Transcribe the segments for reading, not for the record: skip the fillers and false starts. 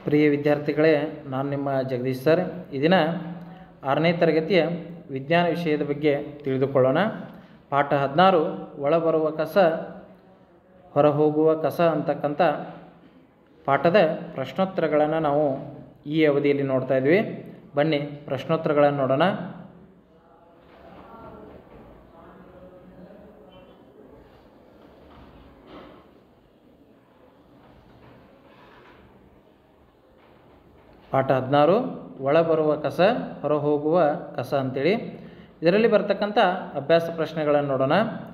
ಪ್ರಿಯ ವಿದ್ಯಾರ್ಥಿಗಳೇ, ನಾನು ನಿಮ್ಮ ಜಗದೀಶ್ ಸರ್. ಈ ದಿನ 6ನೇ ತರಗತಿಯ ವಿಜ್ಞಾನ ವಿಷಯದ ಬಗ್ಗೆ ತಿಳಿದುಕೊಳ್ಳೋಣ. ಪಾಠ 16 ಒಳಬರುವ ಕಸ ಹೊರಹೋಗುವ ಕಸ ಅಂತಕ್ಕಂಥ ಪಾಠದ ಪ್ರಶ್ನೋತ್ತರಗಳನ್ನು ನಾವು ಈ ಅವಧಿಯಲ್ಲಿ ನೋಡ್ತಾ ಇದ್ವಿ. ಬನ್ನಿ ಪ್ರಶ್ನೋತ್ತರಗಳನ್ನು ನೋಡೋಣ. ಪಾಠ 16 ಒಳಬರುವ ಕಸ ಹೊರಹೋಗುವ ಕಸ ಅಂತೇಳಿ. ಇದರಲ್ಲಿ ಬರ್ತಕ್ಕಂಥ ಅಭ್ಯಾಸ ಪ್ರಶ್ನೆಗಳನ್ನು ನೋಡೋಣ.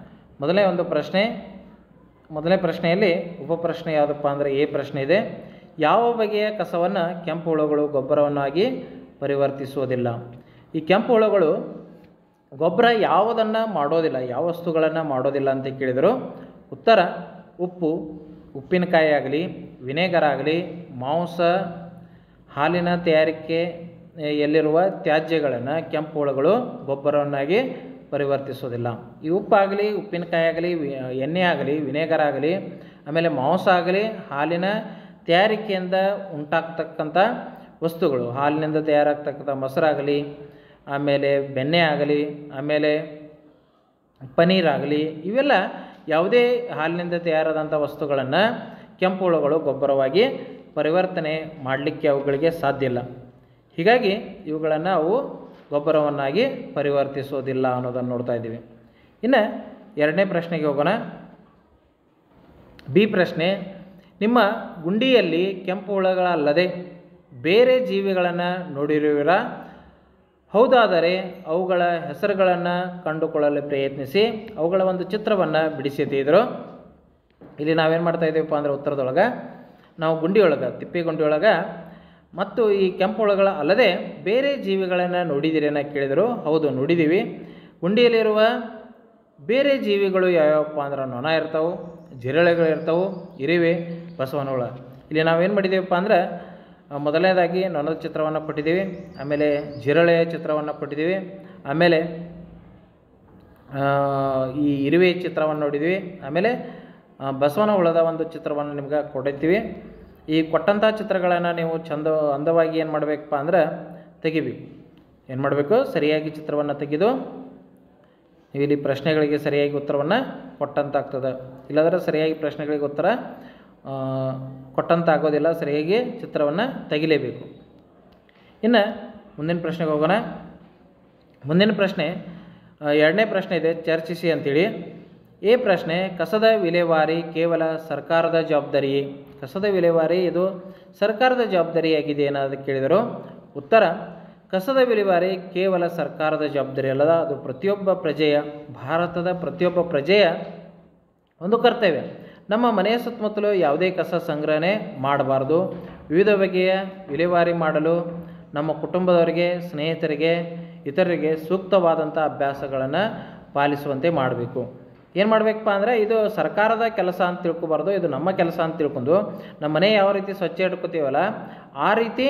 ಮೊದಲನೇ ಪ್ರಶ್ನೆಯಲ್ಲಿ ಉಪಪ್ರಶ್ನೆ ಯಾವುದಪ್ಪ ಅಂದರೆ ಎ ಪ್ರಶ್ನೆ ಇದೆ. ಯಾವ ಬಗೆಯ ಕಸವನ್ನು ಕೆಂಪು ಹುಳುಗಳು ಗೊಬ್ಬರವನ್ನಾಗಿ ಪರಿವರ್ತಿಸುವುದಿಲ್ಲ? ಈ ಕೆಂಪು ಹುಳುಗಳು ಗೊಬ್ಬರ ಯಾವುದನ್ನು ಮಾಡೋದಿಲ್ಲ, ಯಾವ ವಸ್ತುಗಳನ್ನು ಮಾಡೋದಿಲ್ಲ ಅಂತ ಕೇಳಿದರು. ಉತ್ತರ ಉಪ್ಪು, ಉಪ್ಪಿನಕಾಯಿ ಆಗಲಿ, ವಿನೆಗರ್ ಆಗಲಿ, ಮಾಂಸ, ಹಾಲಿನ ತಯಾರಿಕೆಯಲ್ಲಿರುವ ತ್ಯಾಜ್ಯಗಳನ್ನು ಕೆಂಪು ಹುಳುಗಳು ಗೊಬ್ಬರವನ್ನಾಗಿ ಪರಿವರ್ತಿಸೋದಿಲ್ಲ. ಈ ಉಪ್ಪಾಗಲಿ, ಉಪ್ಪಿನಕಾಯಿ ಆಗಲಿ, ಎಣ್ಣೆ ಆಗಲಿ, ವಿನೆಗರ್ ಆಗಲಿ, ಆಮೇಲೆ ಮಾಂಸ ಆಗಲಿ, ಹಾಲಿನ ತಯಾರಿಕೆಯಿಂದ ಉಂಟಾಗ್ತಕ್ಕಂಥ ವಸ್ತುಗಳು, ಹಾಲಿನಿಂದ ತಯಾರಾಗ್ತಕ್ಕಂಥ ಮೊಸರಾಗಲಿ, ಆಮೇಲೆ ಬೆಣ್ಣೆ ಆಗಲಿ, ಆಮೇಲೆ ಪನ್ನೀರಾಗಲಿ, ಇವೆಲ್ಲ ಯಾವುದೇ ಹಾಲಿನಿಂದ ತಯಾರಾದಂಥ ವಸ್ತುಗಳನ್ನು ಕೆಂಪು ಹುಳುಗಳು ಗೊಬ್ಬರವಾಗಿ ಪರಿವರ್ತನೆ ಮಾಡಲಿಕ್ಕೆ ಅವುಗಳಿಗೆ ಸಾಧ್ಯ ಇಲ್ಲ. ಹೀಗಾಗಿ ಇವುಗಳನ್ನು ಅವು ಗೊಬ್ಬರವನ್ನಾಗಿ ಪರಿವರ್ತಿಸೋದಿಲ್ಲ ಅನ್ನೋದನ್ನು ನೋಡ್ತಾ ಇದ್ದೀವಿ. ಇನ್ನು ಎರಡನೇ ಪ್ರಶ್ನೆಗೆ ಹೋಗೋಣ. ಬಿ ಪ್ರಶ್ನೆ, ನಿಮ್ಮ ಗುಂಡಿಯಲ್ಲಿ ಕೆಂಪು ಹುಳುಗಳಲ್ಲದೆ ಬೇರೆ ಜೀವಿಗಳನ್ನು ನೋಡಿರುವಿರಾ? ಹೌದಾದರೆ ಅವುಗಳ ಹೆಸರುಗಳನ್ನು ಕಂಡುಕೊಳ್ಳಲು ಪ್ರಯತ್ನಿಸಿ. ಅವುಗಳ ಒಂದು ಚಿತ್ರವನ್ನು ಬಿಡಿಸಿದ್ರು. ಇಲ್ಲಿ ನಾವೇನು ಮಾಡ್ತಾ ಇದ್ದೀವಪ್ಪ ಅಂದರೆ ಉತ್ತರದೊಳಗೆ ನಾವು ಗುಂಡಿಯೊಳಗೆ, ತಿಪ್ಪೆ ಗುಂಡಿಯೊಳಗೆ ಮತ್ತು ಈ ಕೆಂಪು ಹುಳುಗಳ ಅಲ್ಲದೆ ಬೇರೆ ಜೀವಿಗಳನ್ನು ನೋಡಿದ್ದೀರೇನ ಕೇಳಿದರು. ಹೌದು, ನೋಡಿದ್ದೀವಿ. ಗುಂಡಿಯಲ್ಲಿರುವ ಬೇರೆ ಜೀವಿಗಳು ಯಾವ್ಯಾವಪ್ಪ ಅಂದ್ರೆ ನೊಣ ಇರ್ತಾವೆ, ಜಿರಳೆಗಳು ಇರ್ತಾವೆ, ಇರುವೆ, ಬಸವನ ಹುಳ. ಇಲ್ಲಿ ನಾವೇನು ಮಾಡಿದ್ದೀವಪ್ಪ ಅಂದ್ರೆ ಮೊದಲನೇದಾಗಿ ನೊಣದ ಚಿತ್ರವನ್ನು ಕೊಟ್ಟಿದ್ದೀವಿ, ಆಮೇಲೆ ಜಿರಳೆಯ ಚಿತ್ರವನ್ನು ಕೊಟ್ಟಿದ್ದೀವಿ, ಆಮೇಲೆ ಈ ಇರುವೆ ಚಿತ್ರವನ್ನು ನೋಡಿದ್ವಿ, ಆಮೇಲೆ ಬಸವನ ಹುಳದ ಒಂದು ಚಿತ್ರವನ್ನು ನಿಮ್ಗೆ ಕೊಟ್ಟಿರ್ತೀವಿ. ಈ ಕೊಟ್ಟಂಥ ಚಿತ್ರಗಳನ್ನು ನೀವು ಅಂದವಾಗಿ ಏನು ಮಾಡಬೇಕಪ್ಪ ಅಂದ್ರೆ ತೆಗಿಬೇಕು. ಏನು ಮಾಡಬೇಕು? ಸರಿಯಾಗಿ ಚಿತ್ರವನ್ನು ತೆಗೆದು ನೀವು ಇಲ್ಲಿ ಪ್ರಶ್ನೆಗಳಿಗೆ ಸರಿಯಾಗಿ ಉತ್ತರವನ್ನು ಕೊಟ್ಟಂತಾಗ್ತದೆ. ಇಲ್ಲಾಂದರೆ ಸರಿಯಾಗಿ ಪ್ರಶ್ನೆಗಳಿಗೆ ಉತ್ತರ ಕೊಟ್ಟಂತಾಗೋದಿಲ್ಲ. ಸರಿಯಾಗಿ ಚಿತ್ರವನ್ನು ತೆಗಿಲೇಬೇಕು. ಇನ್ನು ಮುಂದಿನ ಪ್ರಶ್ನೆಗೆ ಹೋಗೋಣ. ಮುಂದಿನ ಪ್ರಶ್ನೆ ಎರಡನೇ ಪ್ರಶ್ನೆ ಇದೆ, ಚರ್ಚಿಸಿ ಅಂತೇಳಿ. ಎ ಪ್ರಶ್ನೆ, ಕಸದ ವಿಲೇವಾರಿ ಕೇವಲ ಸರ್ಕಾರದ ಜವಾಬ್ದಾರಿಯೇ? ಕಸದ ವಿಲೇವಾರಿ ಇದು ಸರ್ಕಾರದ ಜವಾಬ್ದಾರಿಯಾಗಿದೆ ಏನಾದರೂ ಕೇಳಿದರು. ಉತ್ತರ, ಕಸದ ವಿಲೇವಾರಿ ಕೇವಲ ಸರ್ಕಾರದ ಜವಾಬ್ದಾರಿ ಅಲ್ಲದ, ಅದು ಪ್ರತಿಯೊಬ್ಬ ಪ್ರಜೆಯ, ಭಾರತದ ಪ್ರತಿಯೊಬ್ಬ ಪ್ರಜೆಯ ಒಂದು ಕರ್ತವ್ಯ. ನಮ್ಮ ಮನೆಯ ಸುತ್ತಮುತ್ತಲು ಯಾವುದೇ ಕಸ ಸಂಗ್ರಹಣೆ ಮಾಡಬಾರ್ದು. ವಿವಿಧ ಬಗೆಯ ವಿಲೇವಾರಿ ಮಾಡಲು ನಮ್ಮ ಕುಟುಂಬದವರಿಗೆ, ಸ್ನೇಹಿತರಿಗೆ, ಇತರರಿಗೆ ಸೂಕ್ತವಾದಂಥ ಅಭ್ಯಾಸಗಳನ್ನು ಪಾಲಿಸುವಂತೆ ಮಾಡಬೇಕು. ಏನು ಮಾಡಬೇಕಪ್ಪ ಅಂದರೆ ಇದು ಸರ್ಕಾರದ ಕೆಲಸ ಅಂತ ತಿಳ್ಕೊಬಾರ್ದು, ಇದು ನಮ್ಮ ಕೆಲಸ ಅಂತ ತಿಳ್ಕೊಂಡು ನಮ್ಮ ಮನೆ ಯಾವ ರೀತಿ ಸ್ವಚ್ಛ ಇಟ್ಕೋತೀವಲ್ಲ ಆ ರೀತಿ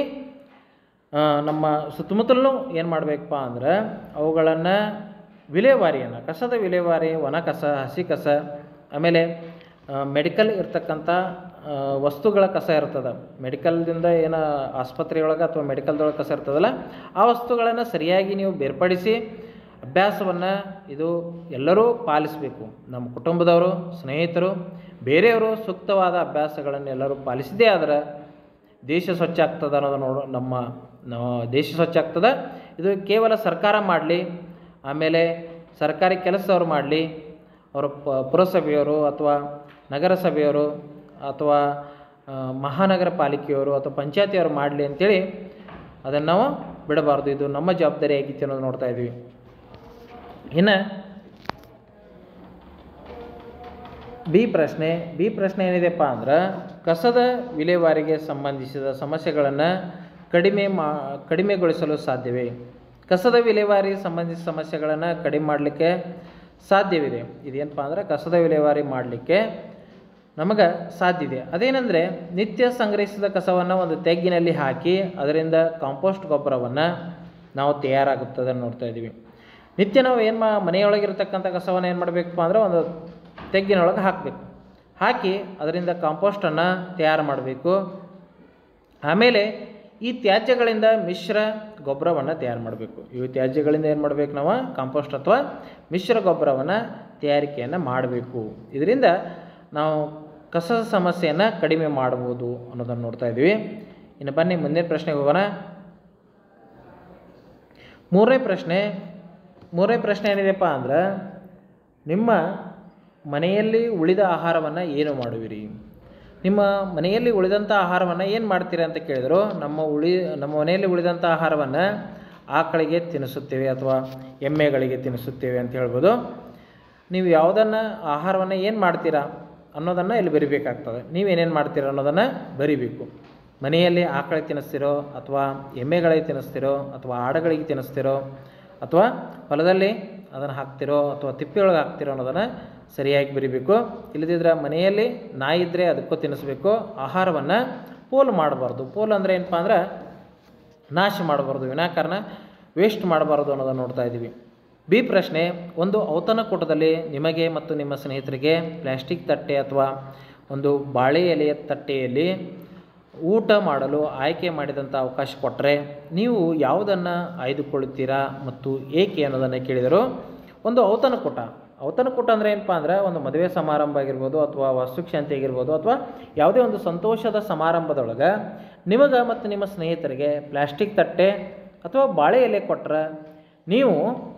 ನಮ್ಮ ಸುತ್ತಮುತ್ತಲೂ ಏನು ಮಾಡಬೇಕಪ್ಪ ಅಂದ್ರೆ ಅವುಗಳನ್ನು ವಿಲೇವಾರಿಯನ್ನು, ಕಸದ ವಿಲೇವಾರಿ, ಒಣ ಕಸ, ಹಸಿ ಕಸ, ಆಮೇಲೆ ಮೆಡಿಕಲ್ ಇರ್ತಕ್ಕಂಥ ವಸ್ತುಗಳ ಕಸ ಇರ್ತದೆ, ಮೆಡಿಕಲ್ದಿಂದ ಏನು ಆಸ್ಪತ್ರೆಯೊಳಗೆ ಅಥವಾ ಮೆಡಿಕಲ್ದೊಳಗೆ ಕಸ ಇರ್ತದಲ್ಲ ಆ ವಸ್ತುಗಳನ್ನು ಸರಿಯಾಗಿ ನೀವು ಬೇರ್ಪಡಿಸಿ ಅಭ್ಯಾಸವನ್ನು ಇದು ಎಲ್ಲರೂ ಪಾಲಿಸಬೇಕು. ನಮ್ಮ ಕುಟುಂಬದವರು, ಸ್ನೇಹಿತರು, ಬೇರೆಯವರು ಸೂಕ್ತವಾದ ಅಭ್ಯಾಸಗಳನ್ನು ಎಲ್ಲರೂ ಪಾಲಿಸಿದೇ ಆದರೆ ದೇಶ ಸ್ವಚ್ಛ ಆಗ್ತದೆ ಅನ್ನೋದು ನಮ್ಮ ದೇಶ ಸ್ವಚ್ಛ ಆಗ್ತದೆ. ಇದು ಕೇವಲ ಸರ್ಕಾರ ಮಾಡಲಿ, ಆಮೇಲೆ ಸರ್ಕಾರಿ ಕೆಲಸದವರು ಮಾಡಲಿ, ಅವರು ಪುರಸಭೆಯವರು ಅಥವಾ ನಗರಸಭೆಯವರು ಅಥವಾ ಮಹಾನಗರ ಪಾಲಿಕೆಯವರು ಅಥವಾ ಪಂಚಾಯತಿಯವರು ಮಾಡಲಿ ಅಂಥೇಳಿ ಅದನ್ನು ನಾವು ಬಿಡಬಾರ್ದು. ಇದು ನಮ್ಮ ಜವಾಬ್ದಾರಿ ಆಗಿತ್ತು ಅನ್ನೋದು ನೋಡ್ತಾ ಇದ್ವಿ. ಇನ್ನು ಬಿ ಪ್ರಶ್ನೆ ಏನಿದೆಪ್ಪ ಅಂದ್ರೆ ಕಸದ ವಿಲೇವಾರಿಗೆ ಸಂಬಂಧಿಸಿದ ಸಮಸ್ಯೆಗಳನ್ನು ಕಡಿಮೆಗೊಳಿಸಲು ಸಾಧ್ಯವೇ? ಕಸದ ವಿಲೇವಾರಿ ಸಂಬಂಧಿಸಿದ ಸಮಸ್ಯೆಗಳನ್ನು ಕಡಿಮೆ ಮಾಡಲಿಕ್ಕೆ ಸಾಧ್ಯವಿದೆ. ಇದೇನಪ್ಪ ಅಂದ್ರೆ ಕಸದ ವಿಲೇವಾರಿ ಮಾಡಲಿಕ್ಕೆ ನಮಗೆ ಸಾಧ್ಯ ಇದೆ. ಅದೇನೆಂದರೆ ನಿತ್ಯ ಸಂಗ್ರಹಿಸಿದ ಕಸವನ್ನು ಒಂದು ತೆಗ್ಗಿನಲ್ಲಿ ಹಾಕಿ ಅದರಿಂದ ಕಾಂಪೋಸ್ಟ್ ಗೊಬ್ಬರವನ್ನು ನಾವು ತಯಾರಾಗುತ್ತದೆ ನೋಡ್ತಾ ಇದ್ದೀವಿ. ನಿತ್ಯ ನಾವು ಮನೆಯೊಳಗಿರ್ತಕ್ಕಂಥ ಕಸವನ್ನು ಏನು ಮಾಡಬೇಕಪ್ಪ ಅಂದ್ರೆ ಒಂದು ತೆಗ್ಗಿನೊಳಗೆ ಹಾಕಬೇಕು. ಹಾಕಿ ಅದರಿಂದ ಕಾಂಪೋಸ್ಟನ್ನು ತಯಾರು ಮಾಡಬೇಕು. ಆಮೇಲೆ ಈ ತ್ಯಾಜ್ಯಗಳಿಂದ ಮಿಶ್ರ ಗೊಬ್ಬರವನ್ನು ತಯಾರು ಮಾಡಬೇಕು. ಇವು ತ್ಯಾಜ್ಯಗಳಿಂದ ಏನು ಮಾಡಬೇಕು, ನಾವು ಕಾಂಪೋಸ್ಟ್ ಅಥವಾ ಮಿಶ್ರ ಗೊಬ್ಬರವನ್ನು ತಯಾರಿಕೆಯನ್ನು ಮಾಡಬೇಕು. ಇದರಿಂದ ನಾವು ಕಸದ ಸಮಸ್ಯೆಯನ್ನು ಕಡಿಮೆ ಮಾಡ್ಬೋದು ಅನ್ನೋದನ್ನು ನೋಡ್ತಾ ಇದ್ದೀವಿ. ಇನ್ನು ಬನ್ನಿ ಮುಂದಿನ ಪ್ರಶ್ನೆಗೆ ಹೋಗೋಣ. ಮೂರನೇ ಪ್ರಶ್ನೆ ಏನಿದೆಪ್ಪ ಅಂದ್ರೆ, ನಿಮ್ಮ ಮನೆಯಲ್ಲಿ ಉಳಿದ ಆಹಾರವನ್ನು ಏನು ಮಾಡುವಿರಿ? ನಿಮ್ಮ ಮನೆಯಲ್ಲಿ ಉಳಿದಂಥ ಆಹಾರವನ್ನು ಏನು ಮಾಡ್ತೀರಾ ಅಂತ ಕೇಳಿದರು. ನಮ್ಮ ಮನೆಯಲ್ಲಿ ಉಳಿದಂಥ ಆಹಾರವನ್ನು ಆಕಳಿಗೆ ತಿನ್ನಿಸುತ್ತೇವೆ ಅಥವಾ ಎಮ್ಮೆಗಳಿಗೆ ತಿನ್ನಿಸುತ್ತೇವೆ ಅಂತ ಹೇಳ್ಬೋದು. ನೀವು ಯಾವುದನ್ನು ಆಹಾರವನ್ನು ಏನು ಮಾಡ್ತೀರಾ ಅನ್ನೋದನ್ನು ಇಲ್ಲಿ ಬರಿಬೇಕಾಗ್ತದೆ. ನೀವೇನೇನು ಮಾಡ್ತೀರಾ ಅನ್ನೋದನ್ನು ಬರಿಬೇಕು. ಮನೆಯಲ್ಲಿ ಆಕಳಿಗೆ ತಿನ್ನಿಸ್ತಿರೋ ಅಥವಾ ಎಮ್ಮೆಗಳಿಗೆ ತಿನ್ನಿಸ್ತಿರೋ ಅಥವಾ ಆಡುಗಳಿಗೆ ತಿನ್ನಿಸ್ತಿರೋ ಅಥವಾ ಹೊಲದಲ್ಲಿ ಅದನ್ನು ಹಾಕ್ತಿರೋ ಅಥವಾ ತಿಪ್ಪೆಯೊಳಗೆ ಹಾಕ್ತಿರೋ ಅನ್ನೋದನ್ನು ಸರಿಯಾಗಿ ಬರಿಬೇಕು. ಇಲ್ಲದಿದ್ದರೆ ಮನೆಯಲ್ಲಿ ನಾಯಿ ಇದ್ದರೆ ಅದಕ್ಕೂ ತಿನ್ನಿಸ್ಬೇಕು. ಆಹಾರವನ್ನು ಪೋಲು ಮಾಡಬಾರ್ದು. ಪೋಲು ಅಂದರೆ ಏನಪ್ಪ ಅಂದ್ರೆ ನಾಶ ಮಾಡಬಾರ್ದು, ವಿನಾಕಾರಣ ವೇಸ್ಟ್ ಮಾಡಬಾರ್ದು ಅನ್ನೋದನ್ನು ನೋಡ್ತಾ ಇದ್ದೀವಿ. ಬಿ ಪ್ರಶ್ನೆ, ಒಂದು ಔತಣಕೂಟದಲ್ಲಿ ನಿಮಗೆ ಮತ್ತು ನಿಮ್ಮ ಸ್ನೇಹಿತರಿಗೆ ಪ್ಲಾಸ್ಟಿಕ್ ತಟ್ಟೆ ಅಥವಾ ಒಂದು ಬಾಳೆ ಎಲೆಯ ತಟ್ಟೆಯಲ್ಲಿ ಊಟ ಮಾಡಲು ಆಯ್ಕೆ ಮಾಡಿದಂಥ ಅವಕಾಶ ಕೊಟ್ಟರೆ ನೀವು ಯಾವುದನ್ನು ಆಯ್ದುಕೊಳ್ಳುತ್ತೀರಾ ಮತ್ತು ಏಕೆ ಅನ್ನೋದನ್ನು ಕೇಳಿದರು. ಒಂದು ಔತಣಕೂಟ ಅಂದರೆ ಏನಪ್ಪ ಅಂದರೆ ಒಂದು ಮದುವೆ ಸಮಾರಂಭ ಆಗಿರ್ಬೋದು ಅಥವಾ ವಾಸ್ತುಶಾಂತಿ ಆಗಿರ್ಬೋದು ಅಥವಾ ಯಾವುದೇ ಒಂದು ಸಂತೋಷದ ಸಮಾರಂಭದೊಳಗೆ ನಿಮಗೆ ಮತ್ತು ನಿಮ್ಮ ಸ್ನೇಹಿತರಿಗೆ ಪ್ಲಾಸ್ಟಿಕ್ ತಟ್ಟೆ ಅಥವಾ ಬಾಳೆ ಎಲೆ ಕೊಟ್ಟರೆ ನೀವು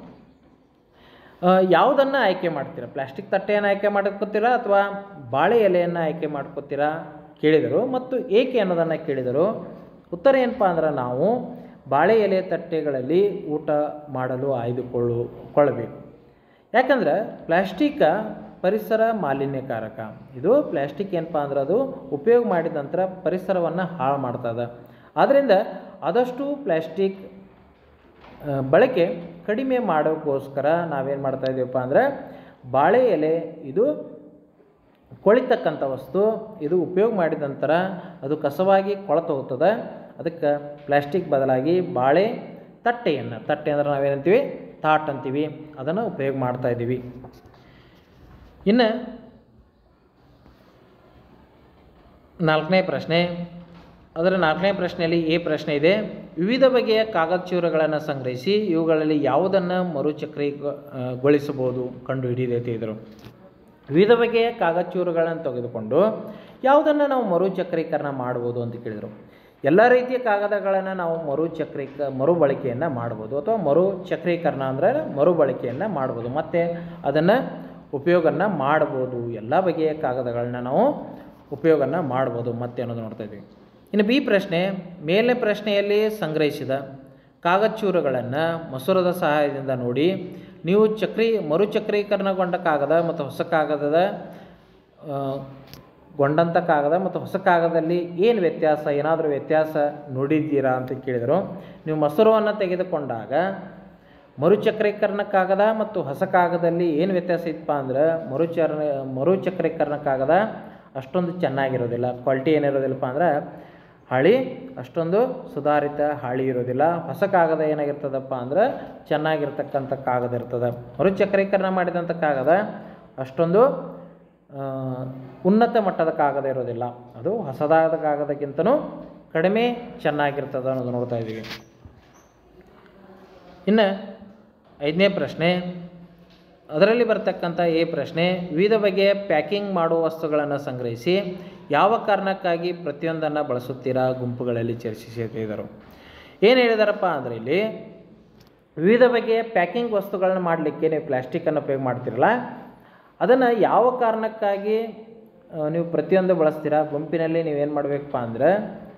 ಯಾವುದನ್ನು ಆಯ್ಕೆ ಮಾಡ್ತೀರಾ? ಪ್ಲಾಸ್ಟಿಕ್ ತಟ್ಟೆಯನ್ನು ಆಯ್ಕೆ ಮಾಡ್ಕೋತೀರಾ ಅಥವಾ ಬಾಳೆ ಎಲೆಯನ್ನು ಆಯ್ಕೆ ಮಾಡ್ಕೋತೀರಾ ಕೇಳಿದರು. ಮತ್ತು ಏಕೆ ಅನ್ನೋದನ್ನು ಕೇಳಿದರು. ಉತ್ತರ ಏನಪ್ಪ ಅಂದ್ರೆ, ನಾವು ಬಾಳೆ ಎಲೆ ತಟ್ಟೆಗಳಲ್ಲಿ ಊಟ ಮಾಡಲು ಆಯ್ದುಕೊಳ್ಳಬೇಕು. ಯಾಕಂದ್ರೆ ಪ್ಲಾಸ್ಟಿಕ್ ಪರಿಸರ ಮಾಲಿನ್ಯಕಾರಕ. ಇದು ಪ್ಲಾಸ್ಟಿಕ್ ಏನಪ್ಪ ಅಂದ್ರೆ ಅದು ಉಪಯೋಗ ಮಾಡಿದ ನಂತರ ಪರಿಸರವನ್ನು ಹಾಳು ಮಾಡ್ತದೆ. ಆದ್ದರಿಂದ ಆದಷ್ಟು ಪ್ಲಾಸ್ಟಿಕ್ ಬಳಕೆ ಕಡಿಮೆ ಮಾಡೋಕ್ಕೋಸ್ಕರ ನಾವೇನು ಮಾಡ್ತಾ ಇದ್ದೀವಪ್ಪ ಅಂದರೆ, ಬಾಳೆ ಎಲೆ ಇದು ಕೊಳಿತಕ್ಕಂಥ ವಸ್ತು. ಇದು ಉಪಯೋಗ ಮಾಡಿದ ನಂತರ ಅದು ಕಸವಾಗಿ ಕೊಳತು ಹೋಗ್ತದೆ. ಅದಕ್ಕೆ ಪ್ಲಾಸ್ಟಿಕ್ ಬದಲಾಗಿ ಬಾಳೆ ತಟ್ಟೆ ಅಂದರೆ ನಾವೇನಂತೀವಿ, ತಾಟ್ ಅಂತೀವಿ, ಅದನ್ನು ಉಪಯೋಗ ಮಾಡ್ತಾ ಇದ್ದೀವಿ. ಇನ್ನು ನಾಲ್ಕನೇ ಪ್ರಶ್ನೆಯಲ್ಲಿ ಎ ಪ್ರಶ್ನೆ ಇದೆ. ವಿವಿಧ ಬಗೆಯ ಕಾಗದ ಚೂರುಗಳನ್ನು ಸಂಗ್ರಹಿಸಿ ಇವುಗಳಲ್ಲಿ ಯಾವುದನ್ನು ಮರುಚಕ್ರೀಗೊಳಿಸಬಹುದು ಕಂಡುಹಿಡಿಯದೆ ಇದ್ದರು. ವಿವಿಧ ಬಗೆಯ ಕಾಗದ ಚೂರುಗಳನ್ನು ತೆಗೆದುಕೊಂಡು ಯಾವುದನ್ನು ನಾವು ಮರುಚಕ್ರೀಕರಣ ಮಾಡ್ಬೋದು ಅಂತ ಕೇಳಿದರು. ಎಲ್ಲ ರೀತಿಯ ಕಾಗದಗಳನ್ನು ನಾವು ಮರುಬಳಕೆಯನ್ನು ಮಾಡ್ಬೋದು ಅಥವಾ ಮರುಚಕ್ರೀಕರಣ ಅಂದರೆ ಮರುಬಳಕೆಯನ್ನು ಮಾಡ್ಬೋದು, ಮತ್ತು ಅದನ್ನು ಉಪಯೋಗನ ಮಾಡ್ಬೋದು. ಎಲ್ಲ ಬಗೆಯ ಕಾಗದಗಳನ್ನ ನಾವು ಉಪಯೋಗನ ಮಾಡ್ಬೋದು ಮತ್ತೆ ಅನ್ನೋದು ನೋಡ್ತಾ ಇದ್ದೀವಿ. ಇನ್ನು ಬಿ ಪ್ರಶ್ನೆ, ಮೇಲಿನ ಪ್ರಶ್ನೆಯಲ್ಲಿ ಸಂಗ್ರಹಿಸಿದ ಕಾಗದ ಚೂರುಗಳನ್ನು ಮಸೂರದ ಸಹಾಯದಿಂದ ನೋಡಿ ನೀವು ಮರುಚಕ್ರೀಕರಣಗೊಂಡ ಕಾಗದ ಮತ್ತು ಹೊಸ ಕಾಗದದ ಗೊಂಡಂಥ ಕಾಗದ ಮತ್ತು ಹೊಸ ಕಾಗದದಲ್ಲಿ ಏನು ವ್ಯತ್ಯಾಸ, ಏನಾದರೂ ವ್ಯತ್ಯಾಸ ನೋಡಿದ್ದೀರಾ ಅಂತ ಕೇಳಿದರು. ನೀವು ಮಸೂರವನ್ನು ತೆಗೆದುಕೊಂಡಾಗ ಮರುಚಕ್ರೀಕರಣ ಕಾಗದ ಮತ್ತು ಹೊಸ ಕಾಗದಲ್ಲಿ ಏನು ವ್ಯತ್ಯಾಸ ಇತ್ತಪ್ಪ ಅಂದ್ರೆ, ಮರುಚಕ್ರೀಕರಣ ಕಾಗದ ಅಷ್ಟೊಂದು ಚೆನ್ನಾಗಿರೋದಿಲ್ಲ. ಕ್ವಾಲಿಟಿ ಏನಿರೋದಿಲ್ಲಪ್ಪ ಅಂದ್ರೆ ಹಾಳಿ ಅಷ್ಟೊಂದು ಸುಧಾರಿತ ಹಾಳಿ ಇರೋದಿಲ್ಲ. ಹೊಸ ಕಾಗದ ಏನಾಗಿರ್ತದಪ್ಪ ಅಂದ್ರೆ ಚೆನ್ನಾಗಿರ್ತಕ್ಕಂಥ ಕಾಗದ ಇರ್ತದೆ. ಮರುಚಕ್ರೀಕರಣ ಮಾಡಿದಂಥ ಕಾಗದ ಅಷ್ಟೊಂದು ಉನ್ನತ ಮಟ್ಟದ ಕಾಗದ ಇರೋದಿಲ್ಲ. ಅದು ಹೊಸದಾದ ಕಾಗದಕ್ಕಿಂತನೂ ಕಡಿಮೆ ಚೆನ್ನಾಗಿರ್ತದೆ ಅನ್ನೋದು ನೋಡ್ತಾ ಇದ್ದೀವಿ. ಇನ್ನು 5ನೇ ಪ್ರಶ್ನೆ, ಅದರಲ್ಲಿ ಬರ್ತಕ್ಕಂಥ ಎ ಪ್ರಶ್ನೆ, ವಿವಿಧ ಬಗೆಯ ಪ್ಯಾಕಿಂಗ್ ಮಾಡುವ ವಸ್ತುಗಳನ್ನು ಸಂಗ್ರಹಿಸಿ ಯಾವ ಕಾರಣಕ್ಕಾಗಿ ಪ್ರತಿಯೊಂದನ್ನು ಬಳಸುತ್ತೀರಾ ಗುಂಪುಗಳಲ್ಲಿ ಚರ್ಚಿಸಿದರು. ಏನು ಹೇಳಿದಾರಪ್ಪ ಅಂದರೆ, ಇಲ್ಲಿ ವಿವಿಧ ಬಗೆಯ ಪ್ಯಾಕಿಂಗ್ ವಸ್ತುಗಳನ್ನು ಮಾಡಲಿಕ್ಕೆ ನೀವು ಪ್ಲಾಸ್ಟಿಕ್ಕನ್ನು ಉಪಯೋಗ ಮಾಡ್ತಿರಲ್ಲ, ಅದನ್ನು ಯಾವ ಕಾರಣಕ್ಕಾಗಿ ನೀವು ಪ್ರತಿಯೊಂದು ಬಳಸ್ತೀರಾ ಗುಂಪಿನಲ್ಲಿ ನೀವೇನು ಮಾಡಬೇಕಪ್ಪ ಅಂದರೆ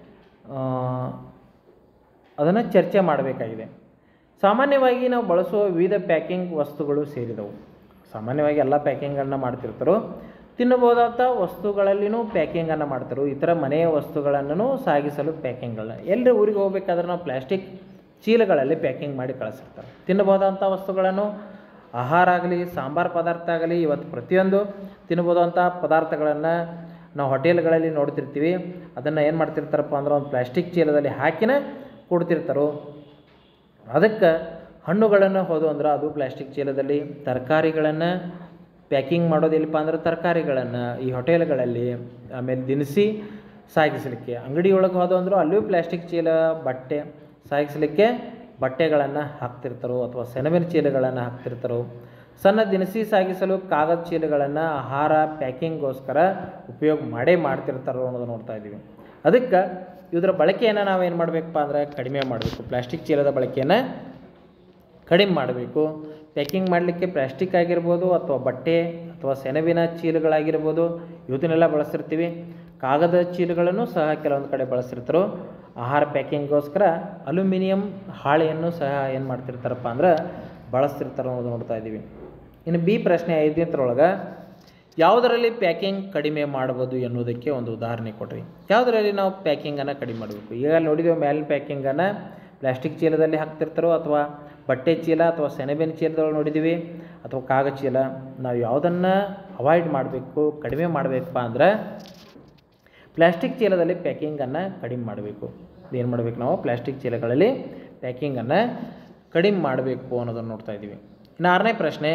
ಅದನ್ನು ಚರ್ಚೆ ಮಾಡಬೇಕಾಗಿದೆ. ಸಾಮಾನ್ಯವಾಗಿ ನಾವು ಬಳಸುವ ವಿವಿಧ ಪ್ಯಾಕಿಂಗ್ ವಸ್ತುಗಳು ಸೇರಿದವು. ಸಾಮಾನ್ಯವಾಗಿ ಎಲ್ಲ ಪ್ಯಾಕಿಂಗನ್ನು ಮಾಡ್ತಿರ್ತಾರೋ. ತಿನ್ನಬಹುದಾದ ವಸ್ತುಗಳಲ್ಲಿನೂ ಪ್ಯಾಕಿಂಗನ್ನು ಮಾಡ್ತಾರೆ. ಇತರ ಮನೆಯ ವಸ್ತುಗಳನ್ನು ಸಾಗಿಸಲು ಪ್ಯಾಕಿಂಗ್ಗಳನ್ನ, ಎಲ್ಲರೂ ಊರಿಗೆ ಹೋಗ್ಬೇಕಾದ್ರೆ ನಾವು ಪ್ಲಾಸ್ಟಿಕ್ ಚೀಲಗಳಲ್ಲಿ ಪ್ಯಾಕಿಂಗ್ ಮಾಡಿ ಕಳಿಸಿರ್ತಾರೆ. ತಿನ್ನಬಹುದಂಥ ವಸ್ತುಗಳನ್ನು, ಆಹಾರ ಆಗಲಿ ಸಾಂಬಾರು ಪದಾರ್ಥ ಆಗಲಿ, ಇವತ್ತು ಪ್ರತಿಯೊಂದು ತಿನ್ನಬಹುದಂಥ ಪದಾರ್ಥಗಳನ್ನು ನಾವು ಹೋಟೆಲ್ಗಳಲ್ಲಿ ನೋಡ್ತಿರ್ತೀವಿ. ಅದನ್ನು ಏನು ಮಾಡ್ತಿರ್ತಾರಪ್ಪ ಅಂದ್ರೆ ಒಂದು ಪ್ಲಾಸ್ಟಿಕ್ ಚೀಲದಲ್ಲಿ ಹಾಕಿನ ಕೊಡ್ತಿರ್ತಾರೋ. ಅದಕ್ಕೆ ಹಣ್ಣುಗಳನ್ನು ಹೋದವು ಅಂದ್ರೆ ಅದು ಪ್ಲಾಸ್ಟಿಕ್ ಚೀಲದಲ್ಲಿ, ತರಕಾರಿಗಳನ್ನು ಪ್ಯಾಕಿಂಗ್ ಮಾಡೋದಿಲ್ಲಪ್ಪ ಅಂದ್ರೆ ತರಕಾರಿಗಳನ್ನು ಈ ಹೋಟೆಲ್ಗಳಲ್ಲಿ, ಆಮೇಲೆ ದಿನಸಿ ಸಾಗಿಸಲಿಕ್ಕೆ. ಅಂಗಡಿಯೊಳಗೆ ಹೋದ ಅಂದರೂ ಅಲ್ಲಿಯೂ ಪ್ಲಾಸ್ಟಿಕ್ ಚೀಲ ಬಟ್ಟೆ ಸಾಗಿಸಲಿಕ್ಕೆ ಬಟ್ಟೆಗಳನ್ನು ಹಾಕ್ತಿರ್ತಾರೋ ಅಥವಾ ಸೆಣಬಿನ ಚೀಲಗಳನ್ನು ಹಾಕ್ತಿರ್ತಾರೋ. ಸಣ್ಣ ದಿನಸಿ ಸಾಗಿಸಲು ಕಾಗದ ಚೀಲಗಳನ್ನು ಆಹಾರ ಪ್ಯಾಕಿಂಗ್ಗೋಸ್ಕರ ಉಪಯೋಗ ಮಾಡ್ತಿರ್ತಾರೋ ಅನ್ನೋದು ನೋಡ್ತಾ ಇದ್ದೀವಿ. ಅದಕ್ಕೆ ಇದರ ಬಳಕೆಯನ್ನು ನಾವೇನು ಮಾಡಬೇಕಪ್ಪ ಅಂದರೆ ಕಡಿಮೆ ಮಾಡಬೇಕು. ಪ್ಲಾಸ್ಟಿಕ್ ಚೀಲದ ಬಳಕೆಯನ್ನು ಕಡಿಮೆ ಮಾಡಬೇಕು. ಪ್ಯಾಕಿಂಗ್ ಮಾಡಲಿಕ್ಕೆ ಪ್ಲಾಸ್ಟಿಕ್ ಆಗಿರ್ಬೋದು ಅಥವಾ ಬಟ್ಟೆ ಅಥವಾ ಸೆಣಬಿನ ಚೀಲಗಳಾಗಿರ್ಬೋದು, ಇವತ್ತನ್ನೆಲ್ಲ ಬಳಸ್ತಿರ್ತೀವಿ. ಕಾಗದ ಚೀಲಗಳನ್ನು ಸಹ ಕೆಲವೊಂದು ಕಡೆ ಬಳಸ್ತಿರ್ತಾರೋ. ಆಹಾರ ಪ್ಯಾಕಿಂಗ್ಗೋಸ್ಕರ ಅಲ್ಯೂಮಿನಿಯಂ ಹಾಳೆಯನ್ನು ಸಹ ಏನು ಮಾಡ್ತಿರ್ತಾರಪ್ಪ ಅಂದ್ರೆ ಬಳಸ್ತಿರ್ತಾರೋ ಅನ್ನೋದು ನೋಡ್ತಾ ಇದ್ದೀವಿ. ಇನ್ನು ಬಿ ಪ್ರಶ್ನೆ 5ನೇತ್ರೊಳಗೆ ಯಾವುದರಲ್ಲಿ ಪ್ಯಾಕಿಂಗ್ ಕಡಿಮೆ ಮಾಡ್ಬೋದು ಎನ್ನುವುದಕ್ಕೆ ಒಂದು ಉದಾಹರಣೆ ಕೊಡ್ರಿ. ಯಾವುದರಲ್ಲಿ ನಾವು ಪ್ಯಾಕಿಂಗನ್ನು ಕಡಿಮೆ ಮಾಡಬೇಕು? ಈಗ ನೋಡಿದ್ದೇವೆ ಮೇಲಿನ ಪ್ಯಾಕಿಂಗನ್ನು ಪ್ಲಾಸ್ಟಿಕ್ ಚೀಲದಲ್ಲಿ ಹಾಕ್ತಿರ್ತಾರೋ ಅಥವಾ ಬಟ್ಟೆ ಚೀಲ ಅಥವಾ ಸೆಣಬಿನ ಚೀಲದೊಳಗೆ ನೋಡಿದ್ದೀವಿ ಅಥವಾ ಕಾಗದ ಚೀಲ. ನಾವು ಯಾವುದನ್ನು ಅವಾಯ್ಡ್ ಮಾಡಬೇಕು, ಕಡಿಮೆ ಮಾಡಬೇಕಪ್ಪ ಅಂದ್ರೆ ಪ್ಲಾಸ್ಟಿಕ್ ಚೀಲದಲ್ಲಿ ಪ್ಯಾಕಿಂಗನ್ನು ಕಡಿಮೆ ಮಾಡಬೇಕು. ಏನು ಮಾಡಬೇಕು? ನಾವು ಪ್ಲಾಸ್ಟಿಕ್ ಚೀಲಗಳಲ್ಲಿ ಪ್ಯಾಕಿಂಗನ್ನು ಕಡಿಮೆ ಮಾಡಬೇಕು ಅನ್ನೋದನ್ನು ನೋಡ್ತಾ ಇದ್ದೀವಿ. ಇನ್ನು 6ನೇ ಪ್ರಶ್ನೆ,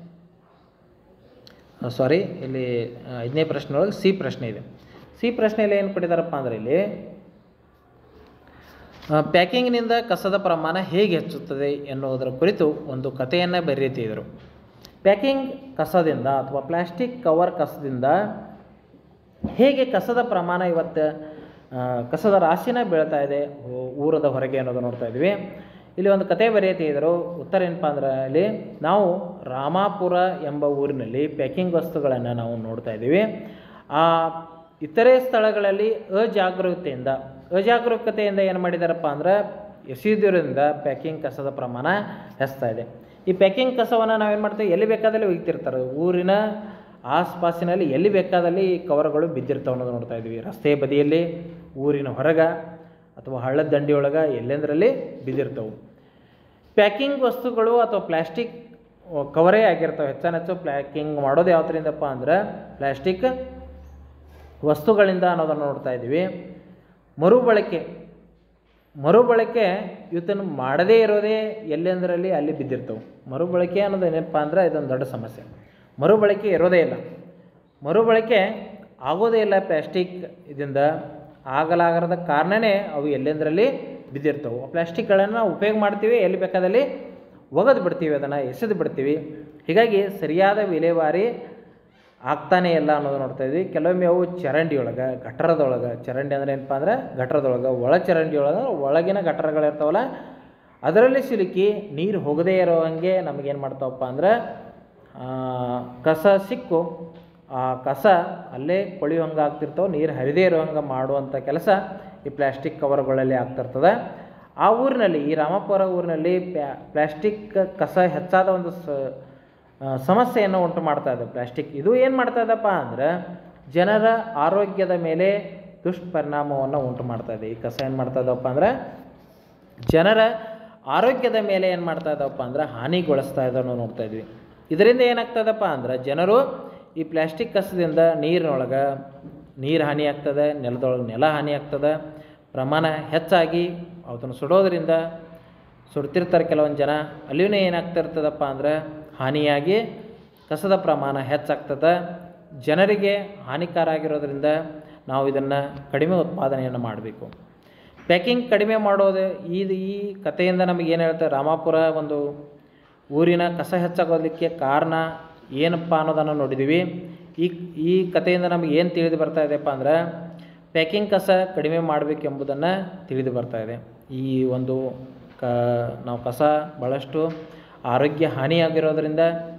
ಇಲ್ಲಿ 5ನೇ ಪ್ರಶ್ನೆಯೊಳಗೆ ಸಿ ಪ್ರಶ್ನೆ ಇದೆ. ಸಿ ಪ್ರಶ್ನೆಯಲ್ಲಿ ಏನು ಕೊಟ್ಟಿದ್ದಾರಪ್ಪ ಅಂದರೆ ಇಲ್ಲಿ ಪ್ಯಾಕಿಂಗ್ನಿಂದ ಕಸದ ಪ್ರಮಾಣ ಹೇಗೆ ಹೆಚ್ಚುತ್ತದೆ ಎನ್ನುವುದರ ಕುರಿತು ಒಂದು ಕಥೆಯನ್ನು ಬರೆಯುತ್ತಿದ್ದರು. ಪ್ಯಾಕಿಂಗ್ ಕಸದಿಂದ ಅಥವಾ ಪ್ಲಾಸ್ಟಿಕ್ ಕವರ್ ಕಸದಿಂದ ಹೇಗೆ ಕಸದ ಪ್ರಮಾಣ ಇವತ್ತು ಕಸದ ರಾಶಿನ ಬೀಳ್ತಾ ಇದೆ ಊರದ ಹೊರಗೆ ಅನ್ನೋದು ನೋಡ್ತಾ ಇದ್ವಿ. ಇಲ್ಲಿ ಒಂದು ಕತೆ ಬರೆಯುತ್ತಿದ್ದರು. ಉತ್ತರ ಏನಪ್ಪ ಅಂದ್ರೆ ಇಲ್ಲಿ ನಾವು ರಾಮಾಪುರ ಎಂಬ ಊರಿನಲ್ಲಿ ಪ್ಯಾಕಿಂಗ್ ವಸ್ತುಗಳನ್ನು ನಾವು ನೋಡ್ತಾ ಇದ್ದೀವಿ. ಇತರೆ ಸ್ಥಳಗಳಲ್ಲಿ ಅಜಾಗರೂಕತೆಯಿಂದ ಏನು ಮಾಡಿದಾರಪ್ಪ ಅಂದ್ರೆ ಎಸೆಯುವುದರಿಂದ ಪ್ಯಾಕಿಂಗ್ ಕಸದ ಪ್ರಮಾಣ ಹೆಚ್ಚುತ್ತಾ ಇದೆ. ಈ ಪ್ಯಾಕಿಂಗ್ ಕಸವನ್ನು ನಾವೇನು ಮಾಡ್ತೀವಿ, ಎಲ್ಲಿ ಬೇಕಾದಲ್ಲಿ ಒಯ್ತಿರ್ತಾರೆ. ಊರಿನ ಆಸ್ಪಾಸಿನಲ್ಲಿ ಎಲ್ಲಿ ಬೇಕಾದಲ್ಲಿ ಕವರ್ಗಳು ಬಿದ್ದಿರ್ತಾವೆ ಅನ್ನೋದು ನೋಡ್ತಾ ಇದ್ದೀವಿ. ರಸ್ತೆ ಬದಿಯಲ್ಲಿ, ಊರಿನ ಹೊರಗೆ ಅಥವಾ ಹಳ್ಳದ ದಂಡಿಯೊಳಗೆ ಎಲ್ಲೆಂದರಲ್ಲಿ ಬಿದ್ದಿರ್ತವೆ. ಪ್ಯಾಕಿಂಗ್ ವಸ್ತುಗಳು ಅಥವಾ ಪ್ಲಾಸ್ಟಿಕ್ ಕವರೇ ಆಗಿರ್ತವೆ. ಹೆಚ್ಚು ಪ್ಯಾಕಿಂಗ್ ಮಾಡೋದು ಯಾವುದರಿಂದಪ್ಪ ಅಂದ್ರೆ ಪ್ಲಾಸ್ಟಿಕ್ ವಸ್ತುಗಳಿಂದ ಅನ್ನೋದನ್ನು ನೋಡ್ತಾ ಇದ್ದೀವಿ. ಮರುಬಳಕೆ ಇವತ್ತನ್ನು ಮಾಡದೇ ಇರೋದೇ ಎಲ್ಲೆಂದರಲ್ಲಿ ಅಲ್ಲಿ ಬಿದ್ದಿರ್ತವೆ. ಮರುಬಳಕೆ ಅನ್ನೋದು ಏನಪ್ಪ ಅಂದ್ರೆ ಇದೊಂದು ದೊಡ್ಡ ಸಮಸ್ಯೆ. ಮರುಬಳಕೆ ಇರೋದೇ ಇಲ್ಲ, ಮರುಬಳಕೆ ಆಗೋದೇ ಇಲ್ಲ. ಪ್ಲಾಸ್ಟಿಕ್ ಇದರಿಂದ ಆಗಲಾಗದ ಕಾರಣವೇ ಅವು ಎಲ್ಲೆಂದರಲ್ಲಿ ಬಿದ್ದಿರ್ತವೆ. ಪ್ಲಾಸ್ಟಿಕ್ಗಳನ್ನು ನಾವು ಉಪಯೋಗ ಮಾಡ್ತೀವಿ, ಎಲ್ಲಿ ಬೇಕಾದಲ್ಲಿ ಒಗೆದು ಬಿಡ್ತೀವಿ, ಅದನ್ನು ಎಸೆದು ಬಿಡ್ತೀವಿ. ಹೀಗಾಗಿ ಸರಿಯಾದ ವಿಲೇವಾರಿ ಆಗ್ತಾನೇ ಇಲ್ಲ ಅನ್ನೋದು ನೋಡ್ತಾ ಇದ್ವಿ. ಕೆಲವೊಮ್ಮೆ ಅವು ಚರಂಡಿಯೊಳಗೆ, ಗಟರದೊಳಗೆ, ಚರಂಡಿ ಅಂದರೆ ಏನಪ್ಪ ಅಂದ್ರೆ ಗಟರದೊಳಗೆ, ಚರಂಡಿಯೊಳಗೆ ಒಳಗಿನ ಗಟರಗಳಿರ್ತಾವಲ್ಲ ಅದರಲ್ಲಿ ಸಿಲುಕಿ ನೀರು ಹೋಗದೇ ಇರೋ ಹಂಗೆ ನಮಗೇನು ಮಾಡ್ತಾವಪ್ಪ ಅಂದ್ರೆ ಕಸ ಸಿಕ್ಕು ಆ ಕಸ ಅಲ್ಲೇ ಕೊಳೆಯುವಂಗೆ ಆಗ್ತಿರ್ತಾವೆ. ನೀರು ಹರಿದೇ ಇರೋ ಹಂಗೆ ಮಾಡುವಂಥ ಕೆಲಸ ಈ ಪ್ಲಾಸ್ಟಿಕ್ ಕವರ್ಗಳಲ್ಲಿ ಆಗ್ತಿರ್ತದೆ. ಆ ಊರಿನಲ್ಲಿ, ಈ ರಾಮಾಪುರ ಊರಿನಲ್ಲಿ ಪ್ಲಾಸ್ಟಿಕ್ ಕಸ ಹೆಚ್ಚಾದ ಒಂದು ಸಮಸ್ಯೆಯನ್ನು ಉಂಟು ಮಾಡ್ತಾ ಇದೆ. ಪ್ಲಾಸ್ಟಿಕ್ ಇದು ಏನು ಮಾಡ್ತಾ ಇದಪ್ಪ ಅಂದ್ರೆ ಜನರ ಆರೋಗ್ಯದ ಮೇಲೆ ದುಷ್ಪರಿಣಾಮವನ್ನು ಉಂಟು ಮಾಡ್ತಾ ಇದೆ. ಈ ಕಸ ಏನು ಮಾಡ್ತಾ ಇದ್ದಪ್ಪ ಅಂದ್ರೆ ಜನರ ಆರೋಗ್ಯದ ಮೇಲೆ ಏನು ಮಾಡ್ತಾ ಇದ್ದಪ್ಪ ಅಂದ್ರೆ ಹಾನಿಗೊಳಿಸ್ತಾ ಇದ್ದನ್ನು ನೋಡ್ತಾ ಇದ್ವಿ. ಇದರಿಂದ ಏನಾಗ್ತದಪ್ಪ ಅಂದ್ರೆ ಜನರು ಈ ಪ್ಲಾಸ್ಟಿಕ್ ಕಸದಿಂದ ನೀರಿನೊಳಗೆ ನೀರು ಹಾನಿ ಆಗ್ತದೆ, ನೆಲದೊಳಗೆ ನೆಲ ಹಾನಿ ಆಗ್ತದೆ. ಪ್ರಮಾಣ ಹೆಚ್ಚಾಗಿ ಅದನ್ನು ಸುಡೋದ್ರಿಂದ ಸುಡ್ತಿರ್ತಾರೆ ಕೆಲವೊಂದು ಜನ. ಅಲ್ಲಿಯೂ ಏನಾಗ್ತಿರ್ತದಪ್ಪ ಅಂದ್ರೆ ಹಾನಿಯಾಗಿ ಕಸದ ಪ್ರಮಾಣ ಹೆಚ್ಚಾಗ್ತದೆ. ಜನರಿಗೆ ಹಾನಿಕಾರ ಆಗಿರೋದ್ರಿಂದ ನಾವು ಇದನ್ನು ಕಡಿಮೆ ಉತ್ಪಾದನೆಯನ್ನು ಮಾಡಬೇಕು. ಪ್ಯಾಕಿಂಗ್ ಕಡಿಮೆ ಮಾಡೋದು ಈ ಕಥೆಯಿಂದ ನಮಗೇನು ಹೇಳ್ತಾರೆ, ರಾಮಾಪುರ ಒಂದು ಊರಿನ ಕಸ ಹೆಚ್ಚಾಗೋದಕ್ಕೆ ಕಾರಣ ಏನಪ್ಪ ಅನ್ನೋದನ್ನು ನೋಡಿದ್ದೀವಿ. ಈ ಕಥೆಯಿಂದ ನಮಗೆ ಏನು ತಿಳಿದು ಬರ್ತಾ ಇದೆಯಪ್ಪ ಅಂದ್ರೆ ಪ್ಯಾಕಿಂಗ್ ಕಸ ಕಡಿಮೆ ಮಾಡಬೇಕೆಂಬುದನ್ನು ತಿಳಿದು ಬರ್ತಾ ಇದೆ. ಈ ಒಂದು ನಾವು ಕಸ ಭಾಳಷ್ಟು ಆರೋಗ್ಯ ಹಾನಿಯಾಗಿರೋದ್ರಿಂದ,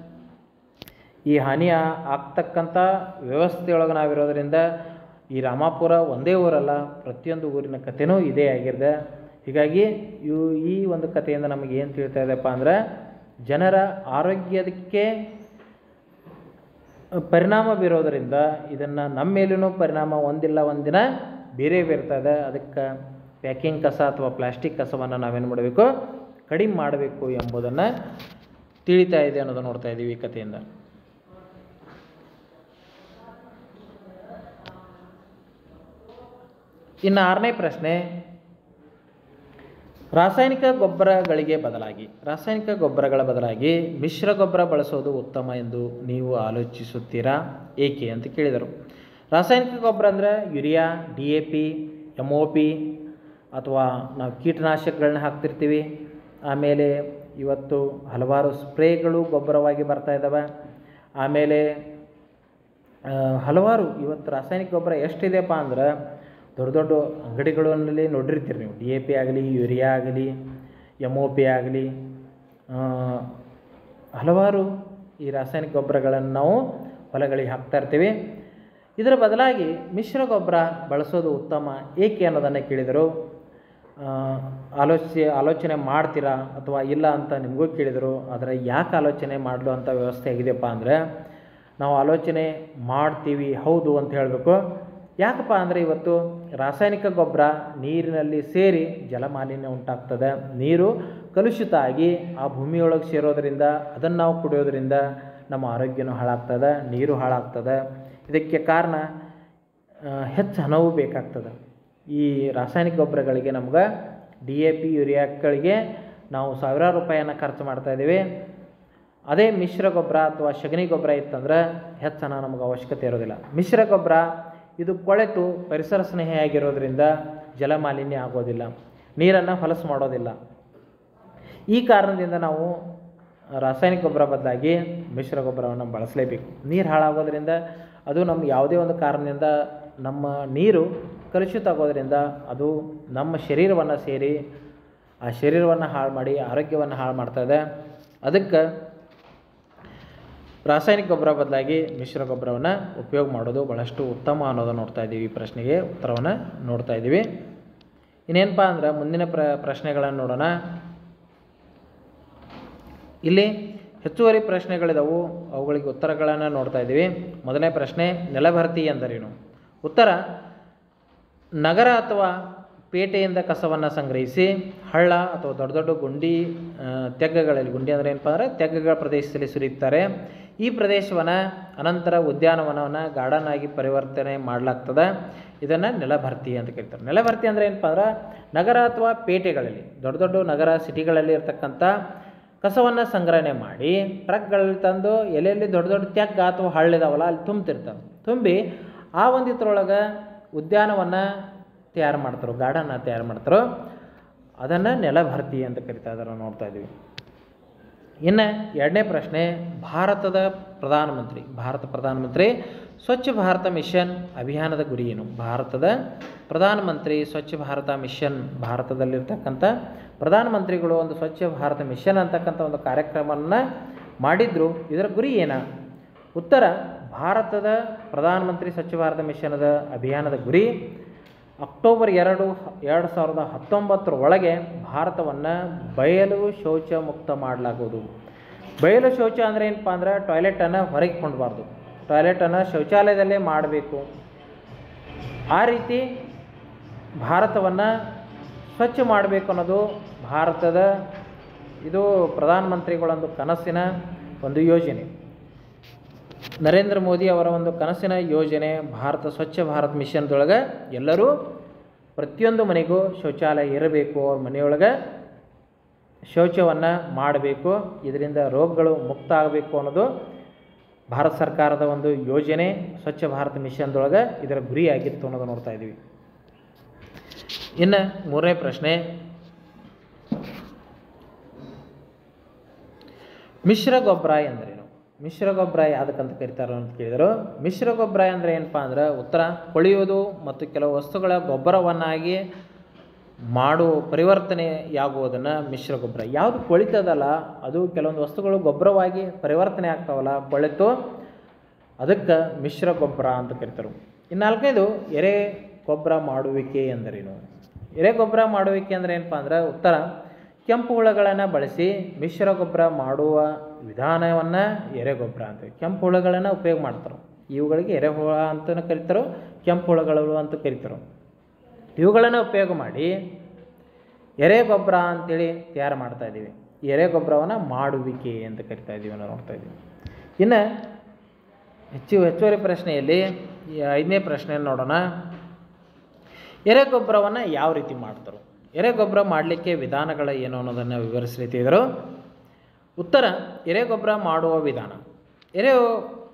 ಈ ಹಾನಿ ಆಗ್ತಕ್ಕಂಥ ವ್ಯವಸ್ಥೆಯೊಳಗೆ ನಾವಿರೋದ್ರಿಂದ ಈ ರಾಮಾಪುರ ಒಂದೇ ಊರಲ್ಲ, ಪ್ರತಿಯೊಂದು ಊರಿನ ಕಥೆನೂ ಇದೇ ಆಗಿದೆ. ಹೀಗಾಗಿ ಈ ಒಂದು ಕಥೆಯಿಂದ ನಮಗೆ ಏನು ತಿಳಿತಾ ಇದೆಯಪ್ಪ ಅಂದ್ರೆ ಜನರ ಆರೋಗ್ಯಕ್ಕೆ ಪರಿಣಾಮ ಬೀರೋದರಿಂದ ಇದನ್ನು ನಮ್ಮ ಮೇಲೂ ಪರಿಣಾಮ ಒಂದಿಲ್ಲ ಒಂದಿನ ಬೇರೆ ಬೀರ್ತದೆ. ಅದಕ್ಕೆ ಪ್ಯಾಕಿಂಗ್ ಕಸ ಅಥವಾ ಪ್ಲಾಸ್ಟಿಕ್ ಕಸವನ್ನು ನಾವೇನು ಮಾಡಬೇಕು, ಕಡಿಮೆ ಮಾಡಬೇಕು ಎಂಬುದನ್ನು ತಿಳಿತಾ ಇದೆ ಅನ್ನೋದನ್ನು ನೋಡ್ತಾ ಇದ್ದೀವಿ ಈ ಕಥೆಯಿಂದ. ಇನ್ನು 6ನೇ ಪ್ರಶ್ನೆ, ರಾಸಾಯನಿಕ ಗೊಬ್ಬರಗಳ ಬದಲಾಗಿ ಮಿಶ್ರ ಗೊಬ್ಬರ ಬಳಸೋದು ಉತ್ತಮ ಎಂದು ನೀವು ಆಲೋಚಿಸುತ್ತೀರಾ, ಏಕೆ ಅಂತ ಕೇಳಿದರು. ರಾಸಾಯನಿಕ ಗೊಬ್ಬರ ಅಂದರೆ ಯೂರಿಯಾ, DAP, MOP ಅಥವಾ ನಾವು ಕೀಟನಾಶಕಗಳನ್ನ ಹಾಕ್ತಿರ್ತೀವಿ. ಆಮೇಲೆ ಇವತ್ತು ಹಲವಾರು ಸ್ಪ್ರೇಗಳು ಗೊಬ್ಬರವಾಗಿ ಬರ್ತಾ ಇದ್ದಾವೆ. ಆಮೇಲೆ ಹಲವಾರು ಇವತ್ತು ರಾಸಾಯನಿಕ ಗೊಬ್ಬರ ಎಷ್ಟಿದೆಯಪ್ಪ ಅಂದ್ರೆ ದೊಡ್ಡ ದೊಡ್ಡ ಅಂಗಡಿಗಳಲ್ಲಿ ನೋಡಿರ್ತೀರಿ ನೀವು. DAP ಆಗಲಿ, ಯೂರಿಯಾ ಆಗಲಿ, MOP ಆಗಲಿ, ಹಲವಾರು ಈ ರಾಸಾಯನಿಕ ಗೊಬ್ಬರಗಳನ್ನು ನಾವು ಹೊಲಗಳಿಗೆ ಹಾಕ್ತಾ ಇರ್ತೀವಿ. ಇದರ ಬದಲಾಗಿ ಮಿಶ್ರ ಗೊಬ್ಬರ ಬಳಸೋದು ಉತ್ತಮ ಏಕೆ ಅನ್ನೋದನ್ನು ಕೇಳಿದರು. ಆಲೋಚನೆ ಮಾಡ್ತೀರಾ ಅಥವಾ ಇಲ್ಲ ಅಂತ ನಿಮಗೂ ಕೇಳಿದರು. ಆದರೆ ಯಾಕೆ ಆಲೋಚನೆ ಮಾಡಲು ಅಂತ ವ್ಯವಸ್ಥೆ ಆಗಿದೆಯಪ್ಪ ಅಂದರೆ ನಾವು ಆಲೋಚನೆ ಮಾಡ್ತೀವಿ, ಹೌದು ಅಂತ ಹೇಳಬೇಕು. ಯಾಕಪ್ಪ ಅಂದರೆ ಇವತ್ತು ರಾಸಾಯನಿಕ ಗೊಬ್ಬರ ನೀರಿನಲ್ಲಿ ಸೇರಿ ಜಲಮಾಲಿನ್ಯ ಉಂಟಾಗ್ತದೆ. ನೀರು ಕಲುಷಿತ ಆಗಿ ಆ ಭೂಮಿಯೊಳಗೆ ಸೇರೋದರಿಂದ ಅದನ್ನು ನಾವು ಕುಡಿಯೋದ್ರಿಂದ ನಮ್ಮ ಆರೋಗ್ಯನೂ ಹಾಳಾಗ್ತದೆ, ನೀರು ಹಾಳಾಗ್ತದೆ. ಇದಕ್ಕೆ ಕಾರಣ ಹೆಚ್ಚು ಹಣವೂ ಬೇಕಾಗ್ತದೆ. ಈ ರಾಸಾಯನಿಕ ಗೊಬ್ಬರಗಳಿಗೆ ನಮ್ಗೆ DAP, ಯೂರಿಯಾಗಳಿಗೆ ನಾವು ಸಾವಿರಾರು ರೂಪಾಯಿಯನ್ನು ಖರ್ಚು ಮಾಡ್ತಾಯಿದ್ದೀವಿ. ಅದೇ ಮಿಶ್ರ ಗೊಬ್ಬರ ಅಥವಾ ಸಗಣಿ ಗೊಬ್ಬರ ಇತ್ತಂದ್ರೆ ಹೆಚ್ಚು ಹಣ ನಮಗೆ ಅವಶ್ಯಕತೆ ಇರೋದಿಲ್ಲ. ಮಿಶ್ರ ಗೊಬ್ಬರ ಇದು ಕೊಳೆತು ಪರಿಸರ ಸ್ನೇಹಿಯಾಗಿರೋದ್ರಿಂದ ಜಲಮಾಲಿನ್ಯ ಆಗೋದಿಲ್ಲ, ನೀರನ್ನು ಹೊಲಸು ಮಾಡೋದಿಲ್ಲ. ಈ ಕಾರಣದಿಂದ ನಾವು ರಾಸಾಯನಿಕ ಗೊಬ್ಬರ ಬದಲಾಗಿ ಮಿಶ್ರ ಗೊಬ್ಬರವನ್ನು ಬಳಸಲೇಬೇಕು. ನೀರು ಹಾಳಾಗೋದ್ರಿಂದ ಅದು ನಮ್ಮ ಯಾವುದೇ ಒಂದು ಕಾರಣದಿಂದ ನಮ್ಮ ನೀರು ಕಲುಷಿತ ಆಗೋದ್ರಿಂದ ಅದು ನಮ್ಮ ಶರೀರವನ್ನು ಸೇರಿ ಆ ಶರೀರವನ್ನು ಹಾಳು ಮಾಡಿ ಆರೋಗ್ಯವನ್ನು ಹಾಳು ಮಾಡ್ತಾಯಿದೆ. ಅದಕ್ಕೆ ರಾಸಾಯನಿಕ ಗೊಬ್ಬರ ಬದಲಾಗಿ ಮಿಶ್ರ ಗೊಬ್ಬರವನ್ನು ಉಪಯೋಗ ಮಾಡೋದು ಭಾಳಷ್ಟು ಉತ್ತಮ ಅನ್ನೋದನ್ನು ನೋಡ್ತಾ ಇದ್ದೀವಿ. ಈ ಪ್ರಶ್ನೆಗೆ ಉತ್ತರವನ್ನು ನೋಡ್ತಾ ಇದ್ದೀವಿ. ಇನ್ನೇನಪ್ಪ ಅಂದ್ರೆ ಮುಂದಿನ ಪ್ರಶ್ನೆಗಳನ್ನು ನೋಡೋಣ. ಇಲ್ಲಿ ಹೆಚ್ಚುವರಿ ಪ್ರಶ್ನೆಗಳಿದಾವು, ಅವುಗಳಿಗೆ ಉತ್ತರಗಳನ್ನು ನೋಡ್ತಾ ಇದ್ದೀವಿ. ಮೊದಲನೇ ಪ್ರಶ್ನೆ, ನೆಲಭರ್ತಿ ಎಂದರೇನು? ಉತ್ತರ, ನಗರ ಅಥವಾ ಪೇಟೆಯಿಂದ ಕಸವನ್ನು ಸಂಗ್ರಹಿಸಿ ಹಳ್ಳ ಅಥವಾ ದೊಡ್ಡ ದೊಡ್ಡ ಗುಂಡಿ ತೆಗ್ಗಗಳಲ್ಲಿ, ಗುಂಡಿ ಅಂದರೆ ಏನಪ್ಪ ಅಂದರೆ ತೆಗ್ಗಗಳ ಪ್ರದೇಶದಲ್ಲಿ ಸುರಿಯುತ್ತಾರೆ. ಈ ಪ್ರದೇಶವನ್ನು ಅನಂತರ ಉದ್ಯಾನವನವನ್ನು ಗಾರ್ಡನ್ ಆಗಿ ಪರಿವರ್ತನೆ ಮಾಡಲಾಗ್ತದೆ. ಇದನ್ನು ನೆಲಭರ್ತಿ ಅಂತ ಕರೀತಾರೆ. ನೆಲಭರ್ತಿ ಅಂದರೆ ಏನಪ್ಪ ಅಂದ್ರೆ ನಗರ ಅಥವಾ ಪೇಟೆಗಳಲ್ಲಿ, ದೊಡ್ಡ ದೊಡ್ಡ ನಗರ ಸಿಟಿಗಳಲ್ಲಿ ಇರ್ತಕ್ಕಂಥ ಕಸವನ್ನು ಸಂಗ್ರಹಣೆ ಮಾಡಿ ಟ್ರಕ್ಗಳಲ್ಲಿ ತಂದು ಎಲ್ಲೆಲ್ಲಿ ದೊಡ್ಡ ದೊಡ್ಡ ತೆಗ್ಗ ಅಥವಾ ಹಳ್ಳಿದಾವಲ್ಲ ಅಲ್ಲಿ ತುಂಬ್ತಿರ್ತಾರೆ. ತುಂಬಿ ಆ ಒಂದು ಇದ್ರೊಳಗೆ ಉದ್ಯಾನವನ್ನು ತಯಾರು ಮಾಡ್ತಾರೆ, ಗಾರ್ಡನ್ನ ತಯಾರು ಮಾಡ್ತಾರೆ. ಅದನ್ನು ನೆಲಭರ್ತಿ ಅಂತ ಕರಿತಾ ಇದ್ದಾರೆ, ನೋಡ್ತಾ ಇದ್ದೀವಿ. ಇನ್ನು ಎರಡನೇ ಪ್ರಶ್ನೆ, ಭಾರತ ಪ್ರಧಾನಮಂತ್ರಿ ಸ್ವಚ್ಛ ಭಾರತ ಮಿಷನ್ ಅಭಿಯಾನದ ಗುರಿ ಏನು? ಭಾರತದ ಪ್ರಧಾನಮಂತ್ರಿ ಸ್ವಚ್ಛ ಭಾರತ ಮಿಷನ್, ಭಾರತದಲ್ಲಿರ್ತಕ್ಕಂಥ ಪ್ರಧಾನಮಂತ್ರಿಗಳು ಒಂದು ಸ್ವಚ್ಛ ಭಾರತ ಮಿಷನ್ ಅಂತಕ್ಕಂಥ ಒಂದು ಕಾರ್ಯಕ್ರಮವನ್ನು ಮಾಡಿದ್ರು. ಇದರ ಗುರಿ ಏನ? ಉತ್ತರ, ಭಾರತದ ಪ್ರಧಾನಮಂತ್ರಿ ಸ್ವಚ್ಛ ಭಾರತ ಮಿಷನದ ಅಭಿಯಾನದ ಗುರಿ ಅಕ್ಟೋಬರ್ 2, 2019 ಒಳಗೆ ಭಾರತವನ್ನು ಬಯಲು ಶೌಚ ಮುಕ್ತ ಮಾಡಲಾಗುವುದು. ಬಯಲು ಶೌಚ ಅಂದರೆ ಏನಪ್ಪ ಅಂದರೆ ಟಾಯ್ಲೆಟನ್ನು ಹೊರಗೆ ಕೊಂಡಬಾರ್ದು, ಟಾಯ್ಲೆಟನ್ನು ಶೌಚಾಲಯದಲ್ಲೇ ಮಾಡಬೇಕು. ಆ ರೀತಿ ಭಾರತವನ್ನು ಸ್ವಚ್ಛ ಮಾಡಬೇಕು ಅನ್ನೋದು ಭಾರತದ ಇದು ಪ್ರಧಾನಮಂತ್ರಿಗಳೊಂದು ಕನಸಿನ ಒಂದು ಯೋಜನೆ. ನರೇಂದ್ರ ಮೋದಿ ಅವರ ಒಂದು ಕನಸಿನ ಯೋಜನೆ ಭಾರತ ಸ್ವಚ್ಛ ಭಾರತ್ ಮಿಷನ್ದೊಳಗೆ ಎಲ್ಲರೂ ಪ್ರತಿಯೊಂದು ಮನೆಗೂ ಶೌಚಾಲಯ ಇರಬೇಕು, ಅವ್ರ ಮನೆಯೊಳಗೆ ಶೌಚವನ್ನು ಮಾಡಬೇಕು, ಇದರಿಂದ ರೋಗಗಳು ಮುಕ್ತ ಆಗಬೇಕು ಅನ್ನೋದು ಭಾರತ ಸರ್ಕಾರದ ಒಂದು ಯೋಜನೆ. ಸ್ವಚ್ಛ ಭಾರತ ಮಿಷನ್ದೊಳಗೆ ಇದರ ಗುರಿಯಾಗಿತ್ತು ಅನ್ನೋದು ನೋಡ್ತಾ ಇದ್ದೀವಿ. ಇನ್ನು ಮೂರನೇ ಪ್ರಶ್ನೆ, ಮಿಶ್ರ ಗೊಬ್ಬರ ಎಂದರೇನು? ಮಿಶ್ರ ಗೊಬ್ಬರ ಯಾವುದಕ್ಕಂತ ಕರೀತಾರೆ ಅಂತ ಕೇಳಿದರು. ಮಿಶ್ರ ಗೊಬ್ಬರ ಅಂದರೆ ಏನಪ್ಪ ಅಂದ್ರೆ ಉತ್ತರ, ಕೊಳೆಯುವುದು ಮತ್ತು ಕೆಲವು ವಸ್ತುಗಳ ಗೊಬ್ಬರವನ್ನಾಗಿ ಪರಿವರ್ತನೆಯಾಗುವುದನ್ನು ಮಿಶ್ರ ಗೊಬ್ಬರ. ಯಾವುದು ಕೊಳಿತದಲ್ಲ ಅದು ಕೆಲವೊಂದು ವಸ್ತುಗಳು ಗೊಬ್ಬರವಾಗಿ ಪರಿವರ್ತನೆ ಆಗ್ತಾವಲ್ಲ, ಕೊಳೆತು, ಅದಕ್ಕೆ ಮಿಶ್ರ ಗೊಬ್ಬರ ಅಂತ ಕರೀತಾರೆ. ಇನ್ನು ನಾಲ್ಕನೇದು, ಎರೆ ಗೊಬ್ಬರ ಮಾಡುವಿಕೆ ಎಂದರೇನು? ಎರೆ ಗೊಬ್ಬರ ಮಾಡುವಿಕೆ ಅಂದರೆ ಏನಪ್ಪ ಅಂದ್ರೆ ಉತ್ತರ, ಕೆಂಪು ಹುಳಗಳನ್ನು ಬಳಸಿ ಮಿಶ್ರ ಗೊಬ್ಬರ ಮಾಡುವ ವಿಧಾನವನ್ನು ಎರೆಗೊಬ್ಬರ ಅಂತೀವಿ. ಕೆಂಪು ಹುಳಗಳನ್ನು ಉಪಯೋಗ ಮಾಡ್ತಾರೆ, ಇವುಗಳಿಗೆ ಎರೆಹುಳ ಅಂತಲೂ ಕರೀತಾರೆ, ಕೆಂಪು ಹುಳಗಳು ಅಂತ ಕರೀತಾರೆ. ಇವುಗಳನ್ನು ಉಪಯೋಗ ಮಾಡಿ ಎರೆ ಗೊಬ್ಬರ ಅಂತೇಳಿ ತಯಾರು ಮಾಡ್ತಾಯಿದ್ದೀವಿ. ಎರೆ ಗೊಬ್ಬರವನ್ನು ಮಾಡುವಿಕೆ ಅಂತ ಕರಿತಾ ಇದ್ದೀವಿ, ನಾವು ನೋಡ್ತಾ ಇದ್ದೀವಿ. ಇನ್ನು ಹೆಚ್ಚುವರಿ ಪ್ರಶ್ನೆಯಲ್ಲಿ 5ನೇ ಪ್ರಶ್ನೆಯನ್ನು ನೋಡೋಣ. ಎರೆ ಗೊಬ್ಬರವನ್ನು ಯಾವ ರೀತಿ ಮಾಡ್ತಾರೆ? ಎರೆ ಗೊಬ್ಬರ ಮಾಡಲಿಕ್ಕೆ ವಿಧಾನಗಳ ಏನು ಅನ್ನೋದನ್ನು ವಿವರಿಸಲಿತ್ತಿದ್ದರು. ಉತ್ತರ, ಎರೆ ಗೊಬ್ಬರ ಮಾಡುವ ವಿಧಾನ.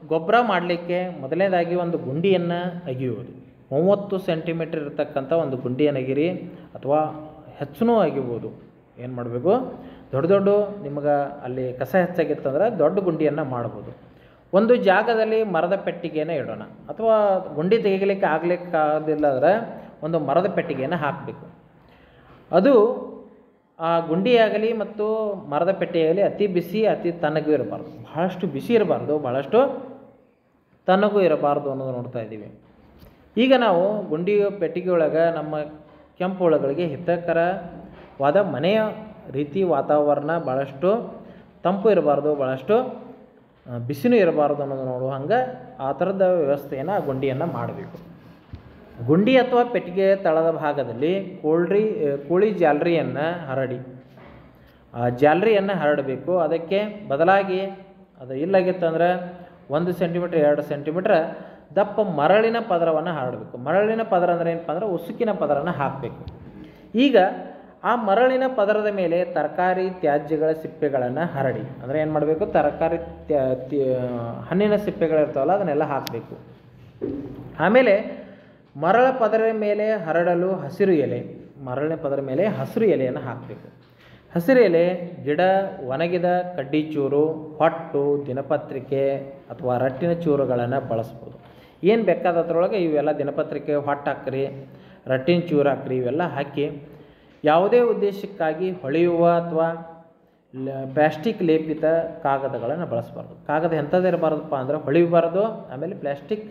ಗೊಬ್ಬರ ಮಾಡಲಿಕ್ಕೆ ಮೊದಲನೇದಾಗಿ ಒಂದು ಗುಂಡಿಯನ್ನು ಅಗಿಯುವುದು. 30 ಸೆಂಟಿಮೀಟ್ರ್ ಇರತಕ್ಕಂಥ ಒಂದು ಗುಂಡಿಯನ್ನು ಅಗಿರಿ, ಅಥವಾ ಹೆಚ್ಚೂ ಅಗಿಬೋದು. ಏನು ಮಾಡಬೇಕು, ದೊಡ್ಡ ದೊಡ್ಡ ನಿಮಗೆ ಅಲ್ಲಿ ಕಸ ಹೆಚ್ಚಾಗಿತ್ತಂದ್ರೆ ದೊಡ್ಡ ಗುಂಡಿಯನ್ನು ಮಾಡ್ಬೋದು. ಒಂದು ಜಾಗದಲ್ಲಿ ಮರದ ಪೆಟ್ಟಿಗೆಯನ್ನು ಇಡೋಣ, ಅಥವಾ ಗುಂಡಿ ತೆಗಿಲಿಕ್ಕೆ ಆಗಲಿಕ್ಕಾಗೋದಿಲ್ಲ ಅಂದರೆ ಒಂದು ಮರದ ಪೆಟ್ಟಿಗೆಯನ್ನು ಹಾಕಬೇಕು. ಅದು ಆ ಗುಂಡಿಯಾಗಲಿ ಮತ್ತು ಮರದ ಪೆಟ್ಟಿಗೆಯಾಗಲಿ ಅತಿ ಬಿಸಿ ಅತಿ ತಣ್ಣಗೂ ಇರಬಾರ್ದು, ಬಹಳಷ್ಟು ಬಿಸಿ ಇರಬಾರ್ದು, ಬಹಳಷ್ಟು ತಣ್ಣಗೂ ಇರಬಾರ್ದು ಅನ್ನೋದು ನೋಡ್ತಾ ಇದ್ದೀವಿ. ಈಗ ನಾವು ಗುಂಡಿ ಪೆಟ್ಟಿಗೆ ಒಳಗೆ ನಮ್ಮ ಕೆಂಪು ಹುಳುಗಳಿಗೆ ಹಿತಕರವಾದ ಮನೆಯ ರೀತಿ ವಾತಾವರಣ, ಭಾಳಷ್ಟು ತಂಪು ಇರಬಾರ್ದು, ಭಾಳಷ್ಟು ಬಿಸಿನೂ ಇರಬಾರ್ದು ಅನ್ನೋದು ನೋಡುವ ಹಂಗೆ ಆ ಥರದ ವ್ಯವಸ್ಥೆಯನ್ನು ಆ ಗುಂಡಿಯನ್ನು ಮಾಡಬೇಕು. ಗುಂಡಿ ಅಥವಾ ಪೆಟ್ಟಿಗೆ ತಳದ ಭಾಗದಲ್ಲಿ ಕೋಳಿ ಜಾಲರಿಯನ್ನು ಹರಡಿ, ಆ ಜಾಲರಿಯನ್ನು ಹರಡಬೇಕು. ಅದಕ್ಕೆ ಬದಲಾಗಿ ಅದು ಇಲ್ಲಾಗಿತ್ತಂದ್ರೆ 1 ಸೆಂಟಿಮೀಟ್ರ್ 2 ಸೆಂಟಿಮೀಟ್ರ್ ದಪ್ಪ ಮರಳಿನ ಪದರವನ್ನು ಹರಡಬೇಕು. ಮರಳಿನ ಪದರ ಅಂದರೆ ಏನಪ್ಪ ಅಂದ್ರೆ ಉಸುಕಿನ ಪದರನ ಹಾಕಬೇಕು. ಈಗ ಆ ಮರಳಿನ ಪದರದ ಮೇಲೆ ತರಕಾರಿ ತ್ಯಾಜ್ಯಗಳ ಸಿಪ್ಪೆಗಳನ್ನು ಹರಡಿ, ಅಂದರೆ ಏನು ಮಾಡಬೇಕು, ತರಕಾರಿ ಹಣ್ಣಿನ ಸಿಪ್ಪೆಗಳಿರ್ತಾವಲ್ಲ ಅದನ್ನೆಲ್ಲ ಹಾಕಬೇಕು. ಆಮೇಲೆ ಮರಳ ಪದರ ಮೇಲೆ ಹರಡಲು ಹಸಿರು ಎಲೆ, ಮರಳಿನ ಪದರ ಮೇಲೆ ಹಸಿರು ಎಲೆಯನ್ನು ಹಾಕಬೇಕು. ಹಸಿರು ಎಲೆ, ಗಿಡ, ಒಣಗಿದ ಕಡ್ಡಿ ಚೂರು, ಹೊಟ್ಟು, ದಿನಪತ್ರಿಕೆ ಅಥವಾ ರಟ್ಟಿನ ಚೂರುಗಳನ್ನು ಬಳಸ್ಬೋದು. ಏನು ಬೇಕಾದದ್ರೊಳಗೆ ಇವೆಲ್ಲ ದಿನಪತ್ರಿಕೆ, ಹೊಟ್ಟು ಹಾಕ್ರಿ, ರಟ್ಟಿನ ಚೂರು ಹಾಕ್ರಿ, ಇವೆಲ್ಲ ಹಾಕಿ ಯಾವುದೇ ಉದ್ದೇಶಕ್ಕಾಗಿ ಹೊಳೆಯುವ ಅಥವಾ ಪ್ಲಾಸ್ಟಿಕ್ ಲೇಪಿತ ಕಾಗದಗಳನ್ನು ಬಳಸಬಾರ್ದು. ಕಾಗದ ಎಂಥದ್ದು ಇರಬಾರ್ದಪ್ಪ ಅಂದರೆ ಹೊಳಿಬಾರ್ದು. ಆಮೇಲೆ ಪ್ಲಾಸ್ಟಿಕ್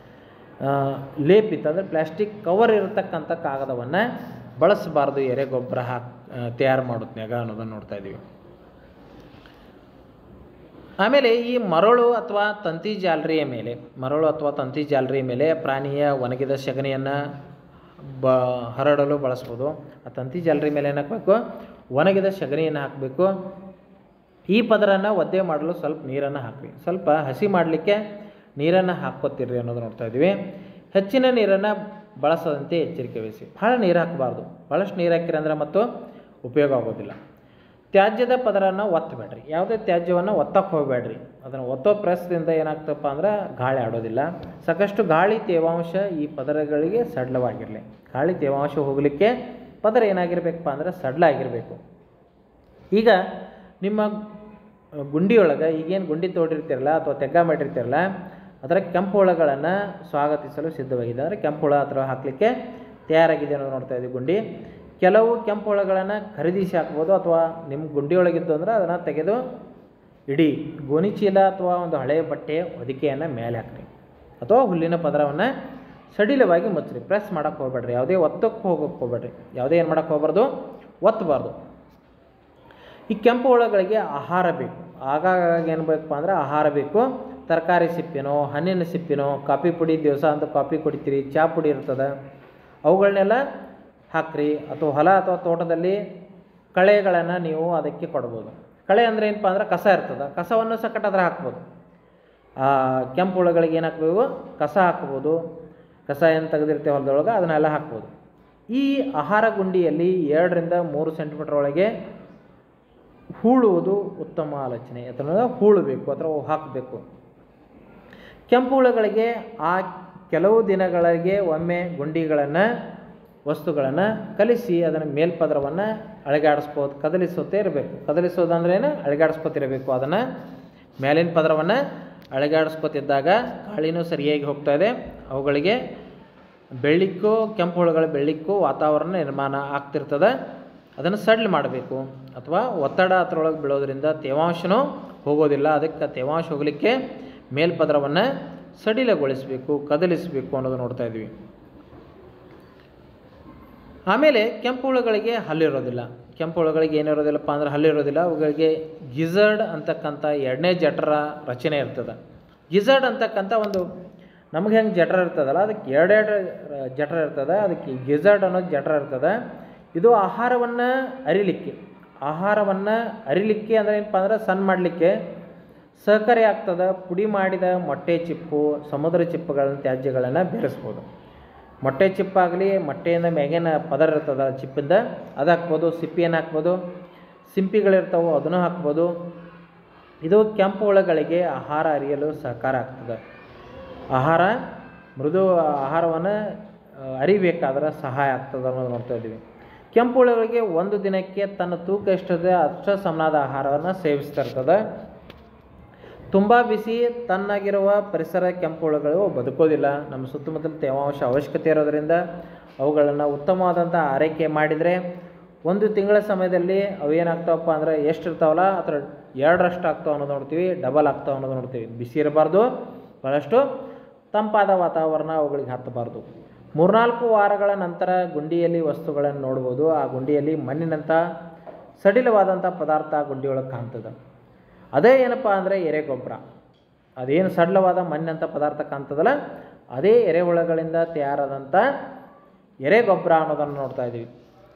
ಲೇಪಿತ ಅಂದರೆ ಪ್ಲಾಸ್ಟಿಕ್ ಕವರ್ ಇರತಕ್ಕಂಥ ಕಾಗದವನ್ನು ಬಳಸಬಾರ್ದು ಎರೆಗೊಬ್ಬರ ತಯಾರು ಮಾಡೋದ್ನಾಗ ಅನ್ನೋದನ್ನು ನೋಡ್ತಾ ಇದ್ದೀವಿ. ಆಮೇಲೆ ಈ ಮರಳು ಅಥವಾ ತಂತಿ ಜಾಲರಿಯ ಮೇಲೆ ಪ್ರಾಣಿಯ ಒಣಗಿದ ಸಗಣಿಯನ್ನು ಹರಡಲು ಬಳಸ್ಬೋದು. ಆ ತಂತಿ ಜಾಲರಿ ಮೇಲೆ ಏನು ಹಾಕಬೇಕು, ಒಣಗಿದ ಸಗಣಿಯನ್ನು ಹಾಕಬೇಕು. ಈ ಪದರನ್ನು ಒದ್ದೆ ಮಾಡಲು ಸ್ವಲ್ಪ ನೀರನ್ನು ಹಾಕಿ, ಸ್ವಲ್ಪ ಹಸಿ ಮಾಡಲಿಕ್ಕೆ ನೀರನ್ನು ಹಾಕ್ಕೋತಿರ್ರಿ ಅನ್ನೋದು ನೋಡ್ತಾ ಇದ್ದೀವಿ. ಹೆಚ್ಚಿನ ನೀರನ್ನು ಬಳಸದಂತೆ ಎಚ್ಚರಿಕೆ ವಹಿಸಿ. ಭಾಳ ನೀರು ಹಾಕಬಾರ್ದು, ಭಾಳಷ್ಟು ನೀರು ಹಾಕಿರಿ ಅಂದ್ರೆ ಮತ್ತು ಉಪಯೋಗ ಆಗೋದಿಲ್ಲ. ತ್ಯಾಜ್ಯದ ಪದರನ್ನು ಒತ್ತಬೇಡ್ರಿ, ಯಾವುದೇ ತ್ಯಾಜ್ಯವನ್ನು ಒತ್ತಕ್ಕೆ ಹೋಗಬೇಡ್ರಿ. ಅದನ್ನು ಒತ್ತೋ ಪ್ರೆಸ್ದಿಂದ ಏನಾಗ್ತಪ್ಪ ಅಂದ್ರೆ ಗಾಳಿ ಆಡೋದಿಲ್ಲ. ಸಾಕಷ್ಟು ಗಾಳಿ ತೇವಾಂಶ ಈ ಪದರಗಳಿಗೆ ಸಡ್ಲವಾಗಿರಲಿ. ಗಾಳಿ ತೇವಾಂಶ ಹೋಗಲಿಕ್ಕೆ ಪದರ ಏನಾಗಿರ್ಬೇಕಪ್ಪ ಅಂದ್ರೆ ಸಡ್ಲಾಗಿರಬೇಕು. ಈಗ ನಿಮ್ಮ ಗುಂಡಿಯೊಳಗೆ ಈಗೇನು ಗುಂಡಿ ತೋಡಿರ್ತಿರಲ್ಲ ಅಥವಾ ತೆಗ್ಗ ಮಾಡಿರ್ತಿರಲ್ಲ, ಅದರ ಕೆಂಪು ಹುಳಗಳನ್ನು ಸ್ವಾಗತಿಸಲು ಸಿದ್ಧವಾಗಿದೆ. ಅಂದರೆ ಕೆಂಪು ಹುಳ ಹತ್ರ ಹಾಕಲಿಕ್ಕೆ ತಯಾರಾಗಿದೆ ಅನ್ನೋದು ನೋಡ್ತಾ ಇದ್ದೀವಿ. ಗುಂಡಿ ಕೆಲವು ಕೆಂಪು ಹುಳಗಳನ್ನು ಖರೀದಿಸಿ ಹಾಕ್ಬೋದು, ಅಥವಾ ನಿಮ್ಮ ಗುಂಡಿಯೊಳಗಿದ್ದು ಅಂದರೆ ಅದನ್ನು ತೆಗೆದು ಇಡೀ ಗೋಣಿಚೀಲ ಅಥವಾ ಒಂದು ಹಳೆಯ ಬಟ್ಟೆಯ ಹೊದಿಕೆಯನ್ನು ಮೇಲೆ ಹಾಕ್ರಿ, ಅಥವಾ ಹುಲ್ಲಿನ ಪದರವನ್ನು ಸಡಿಲವಾಗಿ ಮುಚ್ಚ್ರಿ. ಪ್ರೆಸ್ ಮಾಡೋಕ್ಕೆ ಹೋಗ್ಬೇಡ್ರಿ, ಯಾವುದೇ ಒತ್ತಕ್ಕೆ ಹೋಗೋಕ್ಕೆ ಹೋಗ್ಬೇಡ್ರಿ, ಯಾವುದೇ ಏನು ಮಾಡೋಕ್ಕೆ ಹೋಗ್ಬಾರ್ದು, ಒತ್ತಬಾರ್ದು. ಈ ಕೆಂಪು ಹುಳಗಳಿಗೆ ಆಹಾರ ಬೇಕು. ಆಗಾಗ ಏನು ಬೇಕಪ್ಪ ಅಂದ್ರೆ ಆಹಾರ ಬೇಕು. ತರಕಾರಿ ಸಿಪ್ಪಿನೋ, ಹಣ್ಣಿನ ಸಿಪ್ಪಿನೋ, ಕಾಫಿ ಪುಡಿ, ದಿವಸ ಅಂತ ಕಾಫಿ ಕುಡಿತೀರಿ, ಚಹಾ ಪುಡಿ ಇರ್ತದೆ, ಅವುಗಳನ್ನೆಲ್ಲ ಹಾಕ್ರಿ. ಅಥವಾ ಹೊಲ ಅಥವಾ ತೋಟದಲ್ಲಿ ಕಳೆಗಳನ್ನು ನೀವು ಅದಕ್ಕೆ ಕೊಡ್ಬೋದು. ಕಳೆ ಅಂದರೆ ಏನಪ್ಪ ಅಂದ್ರೆ ಕಸ ಇರ್ತದೆ, ಕಸವನ್ನು ಸಕಟ್ ಅದ್ರ ಹಾಕ್ಬೋದು. ಕೆಂಪು ಹುಳಗಳಿಗೆ ಏನು ಹಾಕ್ಬೇಕು, ಕಸ ಹಾಕ್ಬೋದು. ಕಸ ಏನು ತೆಗೆದಿರ್ತೇವೆ ಹೊಲದೊಳಗೆ ಅದನ್ನೆಲ್ಲ ಹಾಕ್ಬೋದು. ಈ ಆಹಾರ ಗುಂಡಿಯಲ್ಲಿ 2 ರಿಂದ 3 ಸೆಂಟಿಮೀಟರ್ ಒಳಗೆ ಹೂಳುವುದು ಉತ್ತಮ ಆಲೋಚನೆ. ಅಥವಾ ಹೂಳಬೇಕು ಅಥವಾ ಹಾಕಬೇಕು. ಕೆಂಪು ಹುಳಗಳಿಗೆ ಆ ಕೆಲವು ದಿನಗಳಿಗೆ ಒಮ್ಮೆ ಗುಂಡಿಗಳನ್ನು ವಸ್ತುಗಳನ್ನು ಕಲಿಸಿ ಅದನ್ನು ಮೇಲ್ಪದರವನ್ನು ಅಳಗಾಡಿಸ್ಬೋದು, ಕದಲಿಸುತ್ತೇ ಇರಬೇಕು. ಕದಲಿಸೋದಂದ್ರೆ ಏನು, ಅಳಗಾಡಿಸ್ಕೊತಿರಬೇಕು. ಅದನ್ನು ಮೇಲಿನ ಪದರವನ್ನು ಅಳಗಾಡಿಸ್ಕೊತಿದ್ದಾಗ ಗಾಳಿನೂ ಸರಿಯಾಗಿ ಹೋಗ್ತಾ ಇದೆ. ಅವುಗಳಿಗೆ ಬೆಳ್ಳಿಕ್ಕೂ, ಕೆಂಪು ಹುಳುಗಳ ಬೆಳ್ಳಿಕ್ಕೂ ವಾತಾವರಣ ನಿರ್ಮಾಣ ಆಗ್ತಿರ್ತದೆ. ಅದನ್ನು ಸಡ್ಲ್ ಮಾಡಬೇಕು. ಅಥವಾ ಒತ್ತಡ ಅದರೊಳಗೆ ಬೀಳೋದ್ರಿಂದ ತೇವಾಂಶನೂ ಹೋಗೋದಿಲ್ಲ. ಅದಕ್ಕೆ ತೇವಾಂಶ ಹೋಗಲಿಕ್ಕೆ ಮೇಲ್ಪದರವನ್ನು ಸಡಿಲಗೊಳಿಸಬೇಕು, ಕದಲಿಸಬೇಕು ಅನ್ನೋದು ನೋಡ್ತಾ ಇದ್ವಿ. ಆಮೇಲೆ ಕೆಂಪು ಹುಳುಗಳಿಗೆ ಹಲ್ಲಿರೋದಿಲ್ಲ. ಕೆಂಪು ಹುಳುಗಳಿಗೆ ಏನಿರೋದಿಲ್ಲಪ್ಪ ಅಂದ್ರೆ ಹಲ್ಲಿರೋದಿಲ್ಲ. ಅವುಗಳಿಗೆ ಗಿಝರ್ಡ್ ಅಂತಕ್ಕಂಥ 2ನೇ ಜಠರ ರಚನೆ ಇರ್ತದೆ. ಗಿಝರ್ಡ್ ಅಂತಕ್ಕಂಥ ಒಂದು ನಮಗೆ ಹೆಂಗೆ ಜಠರ ಇರ್ತದಲ್ಲ, ಅದಕ್ಕೆ 2 ಜಠರ ಇರ್ತದೆ. ಅದಕ್ಕೆ ಗಿಝರ್ಡ್ ಅನ್ನೋದು ಜಠರ ಇರ್ತದೆ. ಇದು ಆಹಾರವನ್ನು ಅರಿಲಿಕ್ಕೆ ಅಂದರೆ ಏನಪ್ಪ ಅಂದ್ರೆ ಸಣ್ಣ ಮಾಡಲಿಕ್ಕೆ ಸಹಕಾರಿ ಆಗ್ತದೆ. ಪುಡಿ ಮಾಡಿದ ಮೊಟ್ಟೆ ಚಿಪ್ಪು, ಸಮುದ್ರ ಚಿಪ್ಪುಗಳನ್ನು, ತ್ಯಾಜ್ಯಗಳನ್ನು ಬೆರೆಸ್ಬೋದು. ಮೊಟ್ಟೆ ಚಿಪ್ಪಾಗಲಿ, ಮೊಟ್ಟೆಯಿಂದ ಮ್ಯಾಗಿನ ಪದರ ಇರ್ತದೆ ಚಿಪ್ಪಿಂದ, ಅದು ಹಾಕ್ಬೋದು. ಸಿಪ್ಪಿಯನ್ನು ಹಾಕ್ಬೋದು. ಸಿಂಪಿಗಳಿರ್ತಾವೆ ಅದನ್ನು ಹಾಕ್ಬೋದು. ಇದು ಕೆಂಪು ಹುಳಗಳಿಗೆ ಆಹಾರ ಅರಿಯಲು ಸಹಕಾರ ಆಗ್ತದೆ. ಮೃದು ಆಹಾರವನ್ನು ಅರಿಬೇಕಾದ್ರೆ ಸಹಾಯ ಆಗ್ತದೆ ಅನ್ನೋದು ನೋಡ್ತಾ ಇದ್ದೀವಿ. ಕೆಂಪು ಹುಳಗಳಿಗೆ ಒಂದು ದಿನಕ್ಕೆ ತನ್ನ ತೂಕ ಎಷ್ಟಿದೆ ಅಷ್ಟು ಸಮನಾದ ಆಹಾರವನ್ನು ಸೇವಿಸ್ತಾ ಇರ್ತದೆ. ತುಂಬ ಬಿಸಿ ತಣ್ಣಗಿರುವ ಪರಿಸರ ಕೆಂಪು ಹುಳಗಳು ಬದುಕೋದಿಲ್ಲ. ನಮ್ಮ ಸುತ್ತಮುತ್ತಲ ತೇವಾಂಶ ಅವಶ್ಯಕತೆ ಇರೋದರಿಂದ ಅವುಗಳನ್ನು ಉತ್ತಮವಾದಂಥ ಆರೈಕೆ ಮಾಡಿದರೆ 1 ತಿಂಗಳ ಸಮಯದಲ್ಲಿ ಅವು ಏನಾಗ್ತಾವಪ್ಪ ಅಂದರೆ ಎಷ್ಟು ಇರ್ತಾವಲ್ಲ ಅಥವಾ 2ರಷ್ಟು ಆಗ್ತಾವೆ ಅನ್ನೋದು ನೋಡ್ತೀವಿ, ಡಬಲ್ ಆಗ್ತಾವೆ ಅನ್ನೋದು ನೋಡ್ತೀವಿ. ಬಿಸಿ ಇರಬಾರ್ದು, ಭಾಳಷ್ಟು ತಂಪಾದ ವಾತಾವರಣ ಅವುಗಳಿಗೆ ಹತ್ತಬಾರ್ದು. 3-4 ವಾರಗಳ ನಂತರ ಗುಂಡಿಯಲ್ಲಿ ವಸ್ತುಗಳನ್ನು ನೋಡ್ಬೋದು. ಆ ಗುಂಡಿಯಲ್ಲಿ ಮಣ್ಣಿನಂಥ ಸಡಿಲವಾದಂಥ ಪದಾರ್ಥ ಗುಂಡಿಯೊಳಗೆ ಕಾಣ್ತದೆ. ಅದೇ ಏನಪ್ಪ ಅಂದರೆ ಎರೆಗೊಬ್ಬರ. ಅದೇನು ಸಡಿಲವಾದ ಮಣ್ಣಿನಂಥ ಪದಾರ್ಥ ಕಾಣ್ತದಲ್ಲ ಅದೇ ಎರೆಹುಳಗಳಿಂದ ತಯಾರಾದಂಥ ಎರೆಗೊಬ್ಬರ ಅನ್ನೋದನ್ನು ನೋಡ್ತಾ ಇದ್ದೀವಿ.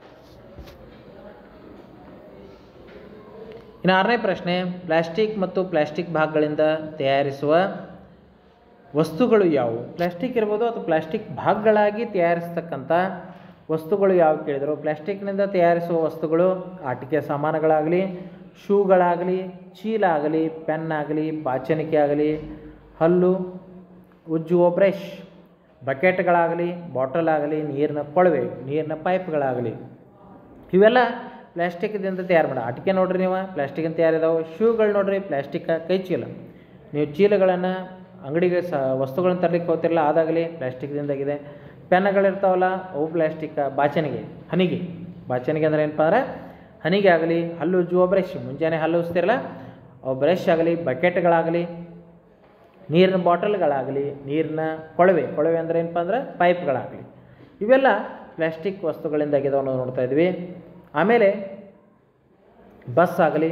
ಇನ್ನು 6ನೇ ಪ್ರಶ್ನೆ, ಪ್ಲಾಸ್ಟಿಕ್ ಮತ್ತು ಪ್ಲಾಸ್ಟಿಕ್ ಭಾಗಗಳಿಂದ ತಯಾರಿಸುವ ವಸ್ತುಗಳು ಯಾವುವು? ಪ್ಲಾಸ್ಟಿಕ್ ಇರ್ಬೋದು ಅಥವಾ ಪ್ಲಾಸ್ಟಿಕ್ ಭಾಗಗಳಾಗಿ ತಯಾರಿಸ್ತಕ್ಕಂಥ ವಸ್ತುಗಳು ಯಾವ ಕೇಳಿದರು. ಪ್ಲಾಸ್ಟಿಕ್ನಿಂದ ತಯಾರಿಸುವ ವಸ್ತುಗಳು ಆಟಿಕೆ ಸಾಮಾನುಗಳಾಗಲಿ, ಶೂಗಳಾಗಲಿ, ಚೀಲ ಆಗಲಿ, ಪೆನ್ ಆಗಲಿ, ಬಾಚಣಿಕೆ ಆಗಲಿ, ಹಲ್ಲು ಉಜ್ಜುವ ಬ್ರಷ್, ಬಕೆಟ್ಗಳಾಗಲಿ, ಬಾಟಲ್ ಆಗಲಿ, ನೀರಿನ ಕೊಳವೆ, ನೀರಿನ ಪೈಪ್ಗಳಾಗಲಿ, ಇವೆಲ್ಲ ಪ್ಲಾಸ್ಟಿಕ್ದಿಂದ ತಯಾರು ಮಾಡಿ. ಆಟಿಕೆ ನೋಡ್ರಿ ನೀವು ಪ್ಲಾಸ್ಟಿಕ್ಕಿಂದ ತಯಾರಿದಾವೆ. ಶೂಗಳು ನೋಡ್ರಿ ಪ್ಲಾಸ್ಟಿಕ್ ಕೈ ಚೀಲ. ನೀವು ಚೀಲಗಳನ್ನು ಅಂಗಡಿಗೆ ವಸ್ತುಗಳನ್ನು ತರಲಿಕ್ಕೆ ಹೋಗ್ತಿರಲ್ಲ ಅದಾಗಲಿ ಪ್ಲಾಸ್ಟಿಕ್ದಿಂದಾಗಿದೆ. ಪೆನ್ಗಳಿರ್ತಾವಲ್ಲ ಅವು ಪ್ಲಾಸ್ಟಿಕ್. ಬಾಚಣಿಗೆ ಬಾಚಣಿಗೆ ಅಂದರೆ ಏನಪ್ಪ ಅಂದ್ರೆ ಹನಿಗೆ ಆಗಲಿ, ಹಲ್ಲು ಉಜ್ಜುವ ಬ್ರಷ್, ಮುಂಜಾನೆ ಹಲ್ಲು ಉಜ್ತಿರಲ್ಲ ಅವು ಬ್ರಷ್ ಆಗಲಿ, ಬಕೆಟ್ಗಳಾಗಲಿ, ನೀರಿನ ಬಾಟಲ್ಗಳಾಗಲಿ, ನೀರಿನ ಕೊಳವೆ ಅಂದರೆ ಏನಪ್ಪ ಅಂದ್ರೆ ಪೈಪ್ಗಳಾಗಲಿ, ಇವೆಲ್ಲ ಪ್ಲಾಸ್ಟಿಕ್ ವಸ್ತುಗಳಿಂದಾಗಿದೆ ಅನ್ನೋದು ನೋಡ್ತಾ ಇದ್ವಿ. ಆಮೇಲೆ ಬಸ್ ಆಗಲಿ,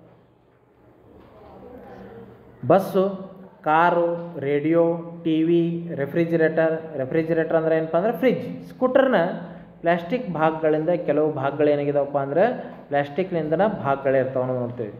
bus, car, radio, TV, refrigerator ಅಂದರೆ ಏನಪ್ಪ ಅಂದರೆ ಫ್ರಿಜ್, ಸ್ಕೂಟರ್ನ ಪ್ಲಾಸ್ಟಿಕ್ ಭಾಗಗಳಿಂದ ಕೆಲವು ಭಾಗಗಳು ಏನಾಗಿದಾವಪ್ಪ ಅಂದರೆ ಪ್ಲಾಸ್ಟಿಕ್ನಿಂದನ ಭಾಗಗಳಿರ್ತಾವೆ ಅನ್ನೋದು ನೋಡ್ತೀವಿ.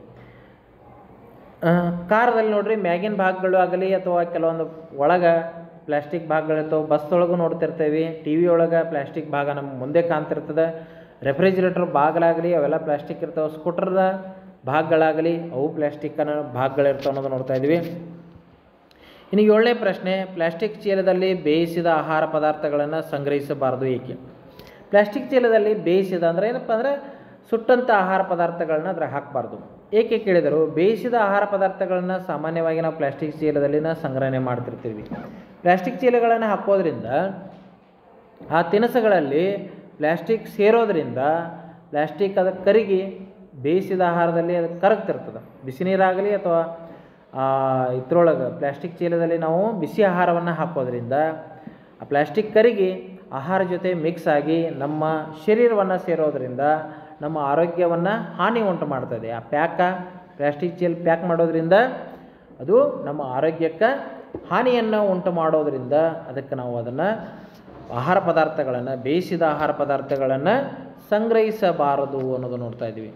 ಕಾರದಲ್ಲಿ ನೋಡ್ರಿ ಮ್ಯಾಗಿನ ಭಾಗಗಳು ಆಗಲಿ ಅಥವಾ ಕೆಲವೊಂದು ಒಳಗೆ ಪ್ಲಾಸ್ಟಿಕ್ ಭಾಗಗಳಿರ್ತಾವೆ. ಬಸ್ದೊಳಗೂ ನೋಡ್ತಿರ್ತೇವೆ. ಟಿ ವಿ ಒಳಗೆ ಪ್ಲಾಸ್ಟಿಕ್ ಭಾಗ ನಮ್ಮ ಮುಂದೆ ಕಾಣ್ತಿರ್ತದೆ. ರೆಫ್ರಿಜಿರೇಟರ್ ಭಾಗಗಳಾಗಲಿ ಅವೆಲ್ಲ ಪ್ಲಾಸ್ಟಿಕ್ ಇರ್ತಾವೆ. ಸ್ಕೂಟರ್ನ ಭಾಗಗಳಾಗಲಿ ಅವು ಪ್ಲಾಸ್ಟಿಕ್ಕನ ಭಾಗಗಳಿರ್ತಾವೆ ಅನ್ನೋದು ನೋಡ್ತಾ ಇದ್ವಿ. ಇನ್ನು 7ನೇ ಪ್ರಶ್ನೆ, ಪ್ಲಾಸ್ಟಿಕ್ ಚೀಲದಲ್ಲಿ ಬೇಯಿಸಿದ ಆಹಾರ ಪದಾರ್ಥಗಳನ್ನು ಸಂಗ್ರಹಿಸಬಾರದು ಏಕೆ? ಪ್ಲಾಸ್ಟಿಕ್ ಚೀಲದಲ್ಲಿ ಬೇಯಿಸಿದ ಅಂದರೆ ಏನಪ್ಪ ಅಂದರೆ ಸುಟ್ಟಂಥ ಆಹಾರ ಪದಾರ್ಥಗಳನ್ನ ಅದ್ರ ಹಾಕಬಾರ್ದು. ಏಕೆ ಕೇಳಿದರು, ಬೇಯಿಸಿದ ಆಹಾರ ಪದಾರ್ಥಗಳನ್ನು ಸಾಮಾನ್ಯವಾಗಿ ನಾವು ಪ್ಲಾಸ್ಟಿಕ್ ಚೀಲದಲ್ಲಿನ ಸಂಗ್ರಹಣೆ ಮಾಡ್ತಿರ್ತೀವಿ. ಪ್ಲಾಸ್ಟಿಕ್ ಚೀಲಗಳನ್ನು ಹಾಕೋದ್ರಿಂದ ಆ ತಿನಿಸುಗಳಲ್ಲಿ ಪ್ಲಾಸ್ಟಿಕ್ ಸೇರೋದ್ರಿಂದ ಪ್ಲಾಸ್ಟಿಕ್ ಅದಕ್ಕೆ ಕರಗಿ ಬೇಯಿಸಿದ ಆಹಾರದಲ್ಲಿ ಅದು ಕರಗ್ತಿರ್ತದೆ. ಬಿಸಿ ನೀರಾಗಲಿ ಅಥವಾ ಇದ್ರೊಳಗೆ ಪ್ಲಾಸ್ಟಿಕ್ ಚೀಲದಲ್ಲಿ ನಾವು ಬಿಸಿ ಆಹಾರವನ್ನು ಹಾಕೋದ್ರಿಂದ ಆ ಪ್ಲಾಸ್ಟಿಕ್ ಕರಗಿ ಆಹಾರ ಜೊತೆ ಮಿಕ್ಸ್ ಆಗಿ ನಮ್ಮ ಶರೀರವನ್ನು ಸೇರೋದ್ರಿಂದ ನಮ್ಮ ಆರೋಗ್ಯವನ್ನು ಹಾನಿ ಉಂಟು ಮಾಡ್ತದೆ. ಆ ಪ್ಲಾಸ್ಟಿಕ್ ಚೀಲ ಪ್ಯಾಕ್ ಮಾಡೋದ್ರಿಂದ ಅದು ನಮ್ಮ ಆರೋಗ್ಯಕ್ಕೆ ಹಾನಿಯನ್ನು ಉಂಟು ಮಾಡೋದ್ರಿಂದ ಅದಕ್ಕೆ ನಾವು ಅದನ್ನು ಆಹಾರ ಪದಾರ್ಥಗಳನ್ನು ಬೇಯಿಸಿದ ಆಹಾರ ಪದಾರ್ಥಗಳನ್ನು ಸಂಗ್ರಹಿಸಬಾರದು ಅನ್ನೋದು ನೋಡ್ತಾ ಇದ್ದೀವಿ.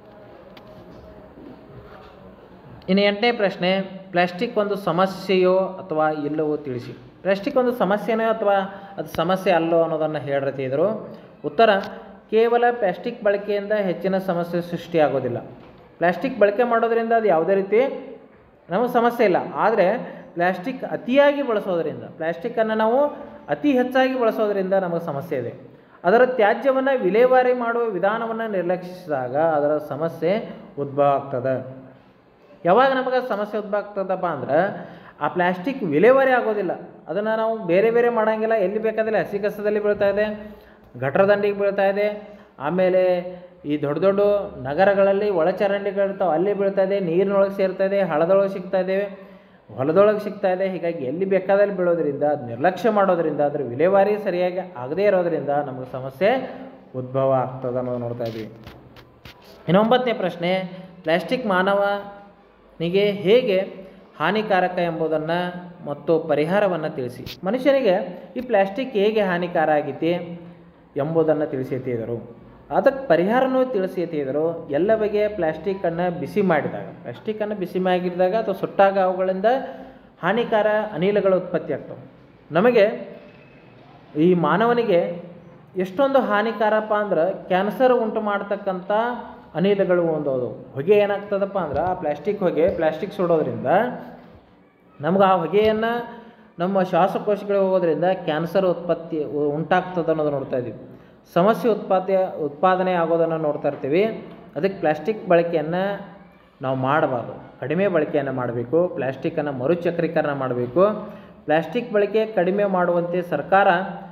ಇನ್ನು 8ನೇ ಪ್ರಶ್ನೆ, ಪ್ಲಾಸ್ಟಿಕ್ ಒಂದು ಸಮಸ್ಯೆಯೋ ಅಥವಾ ಇಲ್ಲವೋ ತಿಳಿಸಿ. ಪ್ಲಾಸ್ಟಿಕ್ ಒಂದು ಸಮಸ್ಯೆನೋ ಅಥವಾ ಅದು ಸಮಸ್ಯೆ ಅಲ್ಲೋ ಅನ್ನೋದನ್ನು ಹೇಳಿದ್ರು. ಉತ್ತರ, ಕೇವಲ ಪ್ಲಾಸ್ಟಿಕ್ ಬಳಕೆಯಿಂದ ಹೆಚ್ಚಿನ ಸಮಸ್ಯೆ ಸೃಷ್ಟಿಯಾಗೋದಿಲ್ಲ. ಪ್ಲಾಸ್ಟಿಕ್ ಬಳಕೆ ಮಾಡೋದ್ರಿಂದ ಅದು ಯಾವುದೇ ರೀತಿ ನಮಗೆ ಸಮಸ್ಯೆ ಇಲ್ಲ. ಆದರೆ ಪ್ಲಾಸ್ಟಿಕ್ ಅತಿಯಾಗಿ ಬಳಸೋದ್ರಿಂದ, ಪ್ಲಾಸ್ಟಿಕ್ಕನ್ನು ನಾವು ಅತಿ ಹೆಚ್ಚಾಗಿ ಬಳಸೋದ್ರಿಂದ ನಮಗೆ ಸಮಸ್ಯೆ ಇದೆ. ಅದರ ತ್ಯಾಜ್ಯವನ್ನು ವಿಲೇವಾರಿ ಮಾಡುವ ವಿಧಾನವನ್ನು ನಿರ್ಲಕ್ಷಿಸಿದಾಗ ಅದರ ಸಮಸ್ಯೆ ಉದ್ಭವ ಆಗ್ತದೆ. ಯಾವಾಗ ನಮಗೆ ಸಮಸ್ಯೆ ಉದ್ಭವ ಆಗ್ತದಪ್ಪ ಅಂದ್ರೆ ಆ ಪ್ಲಾಸ್ಟಿಕ್ ವಿಲೇವಾರಿ ಆಗೋದಿಲ್ಲ. ಅದನ್ನು ನಾವು ಬೇರೆ ಬೇರೆ ಮಾಡೋಂಗಿಲ್ಲ. ಎಲ್ಲಿ ಬೇಕಾದಲ್ಲಿ ಹಸಿ ಕಸದಲ್ಲಿ ಬೀಳ್ತಾ ಇದೆ, ಗಟರ ದಂಡಿಗೆ ಬೀಳ್ತಾ ಇದೆ, ಆಮೇಲೆ ಈ ದೊಡ್ಡ ದೊಡ್ಡ ನಗರಗಳಲ್ಲಿ ಒಳಚರಂಡಿಗಳಿರ್ತಾವೆ ಅಲ್ಲಿ ಬೀಳ್ತಾ ಇದೆ, ನೀರಿನೊಳಗೆ ಸೇರ್ತಾ ಇದೆ, ಹಳ್ಳದೊಳಗೆ ಸಿಗ್ತಾ ಇದ್ದೇವೆ, ಹೊಲದೊಳಗೆ ಸಿಗ್ತಾ ಇದೆ. ಹೀಗಾಗಿ ಎಲ್ಲಿ ಬೇಕಾದಲ್ಲಿ ಬೀಳೋದ್ರಿಂದ ಅದು ನಿರ್ಲಕ್ಷ್ಯ ಮಾಡೋದ್ರಿಂದ ಅದರ ವಿಲೇವಾರಿ ಸರಿಯಾಗಿ ಆಗದೇ ಇರೋದ್ರಿಂದ ನಮಗೆ ಸಮಸ್ಯೆ ಉದ್ಭವ ಆಗ್ತದೆ ಅನ್ನೋದು ನೋಡ್ತಾ ಇದ್ವಿ. ಇನ್ನು 9ನೇ ಪ್ರಶ್ನೆ, ಪ್ಲಾಸ್ಟಿಕ್ ಮಾನವನಿಗೆ ಹೇಗೆ ಹಾನಿಕಾರಕ ಎಂಬುದನ್ನು ಮತ್ತು ಪರಿಹಾರವನ್ನು ತಿಳಿಸಿ. ಮನುಷ್ಯನಿಗೆ ಈ ಪ್ಲಾಸ್ಟಿಕ್ ಹೇಗೆ ಹಾನಿಕಾರ ಆಗೈತಿ ಎಂಬುದನ್ನು ತಿಳಿಸಿದರು. ಅದಕ್ಕೆ ಪರಿಹಾರನೂ ತಿಳಿಸಿದರು. ಎಲ್ಲ ಬಗೆಯ ಪ್ಲಾಸ್ಟಿಕ್ಕನ್ನು ಬಿಸಿ ಮಾಡಿದಾಗ ಅಥವಾ ಸುಟ್ಟಾಗ ಅವುಗಳಿಂದ ಹಾನಿಕಾರ ಅನಿಲಗಳು ಉತ್ಪತ್ತಿ ಆಗ್ತವೆ. ನಮಗೆ ಈ ಮಾನವನಿಗೆ ಎಷ್ಟೊಂದು ಹಾನಿಕಾರಪ್ಪ ಅಂದ್ರೆ ಕ್ಯಾನ್ಸರ್ ಉಂಟು ಮಾಡ್ತಕ್ಕಂಥ ಅನಿಲಗಳು ಒಂದು ಹೊಗೆ ಏನಾಗ್ತದಪ್ಪ ಅಂದ್ರೆ ಆ ಪ್ಲಾಸ್ಟಿಕ್ ಸುಡೋದ್ರಿಂದ ನಮ್ಗೆ ಆ ಹೊಗೆಯನ್ನು ನಮ್ಮ ಶ್ವಾಸಕೋಶಗಳಿಗೆ ಹೋಗೋದ್ರಿಂದ ಕ್ಯಾನ್ಸರ್ ಉಂಟಾಗ್ತದೆ ಅನ್ನೋದು ನೋಡ್ತಾ ಇದ್ದೀವಿ. ಸಮಸ್ಯೆ ಉತ್ಪಾದನೆ ಆಗೋದನ್ನು ನೋಡ್ತಾ ಇರ್ತೀವಿ. ಅದಕ್ಕೆ ಪ್ಲಾಸ್ಟಿಕ್ ಬಳಕೆಯನ್ನು ನಾವು ಮಾಡಬಾರ್ದು, ಕಡಿಮೆ ಬಳಕೆಯನ್ನು ಮಾಡಬೇಕು. ಪ್ಲಾಸ್ಟಿಕ್ಕನ್ನು ಮರುಚಕ್ರೀಕರಣ ಮಾಡಬೇಕು. ಪ್ಲಾಸ್ಟಿಕ್ ಬಳಕೆ ಕಡಿಮೆ ಮಾಡುವಂತೆ ಸರ್ಕಾರ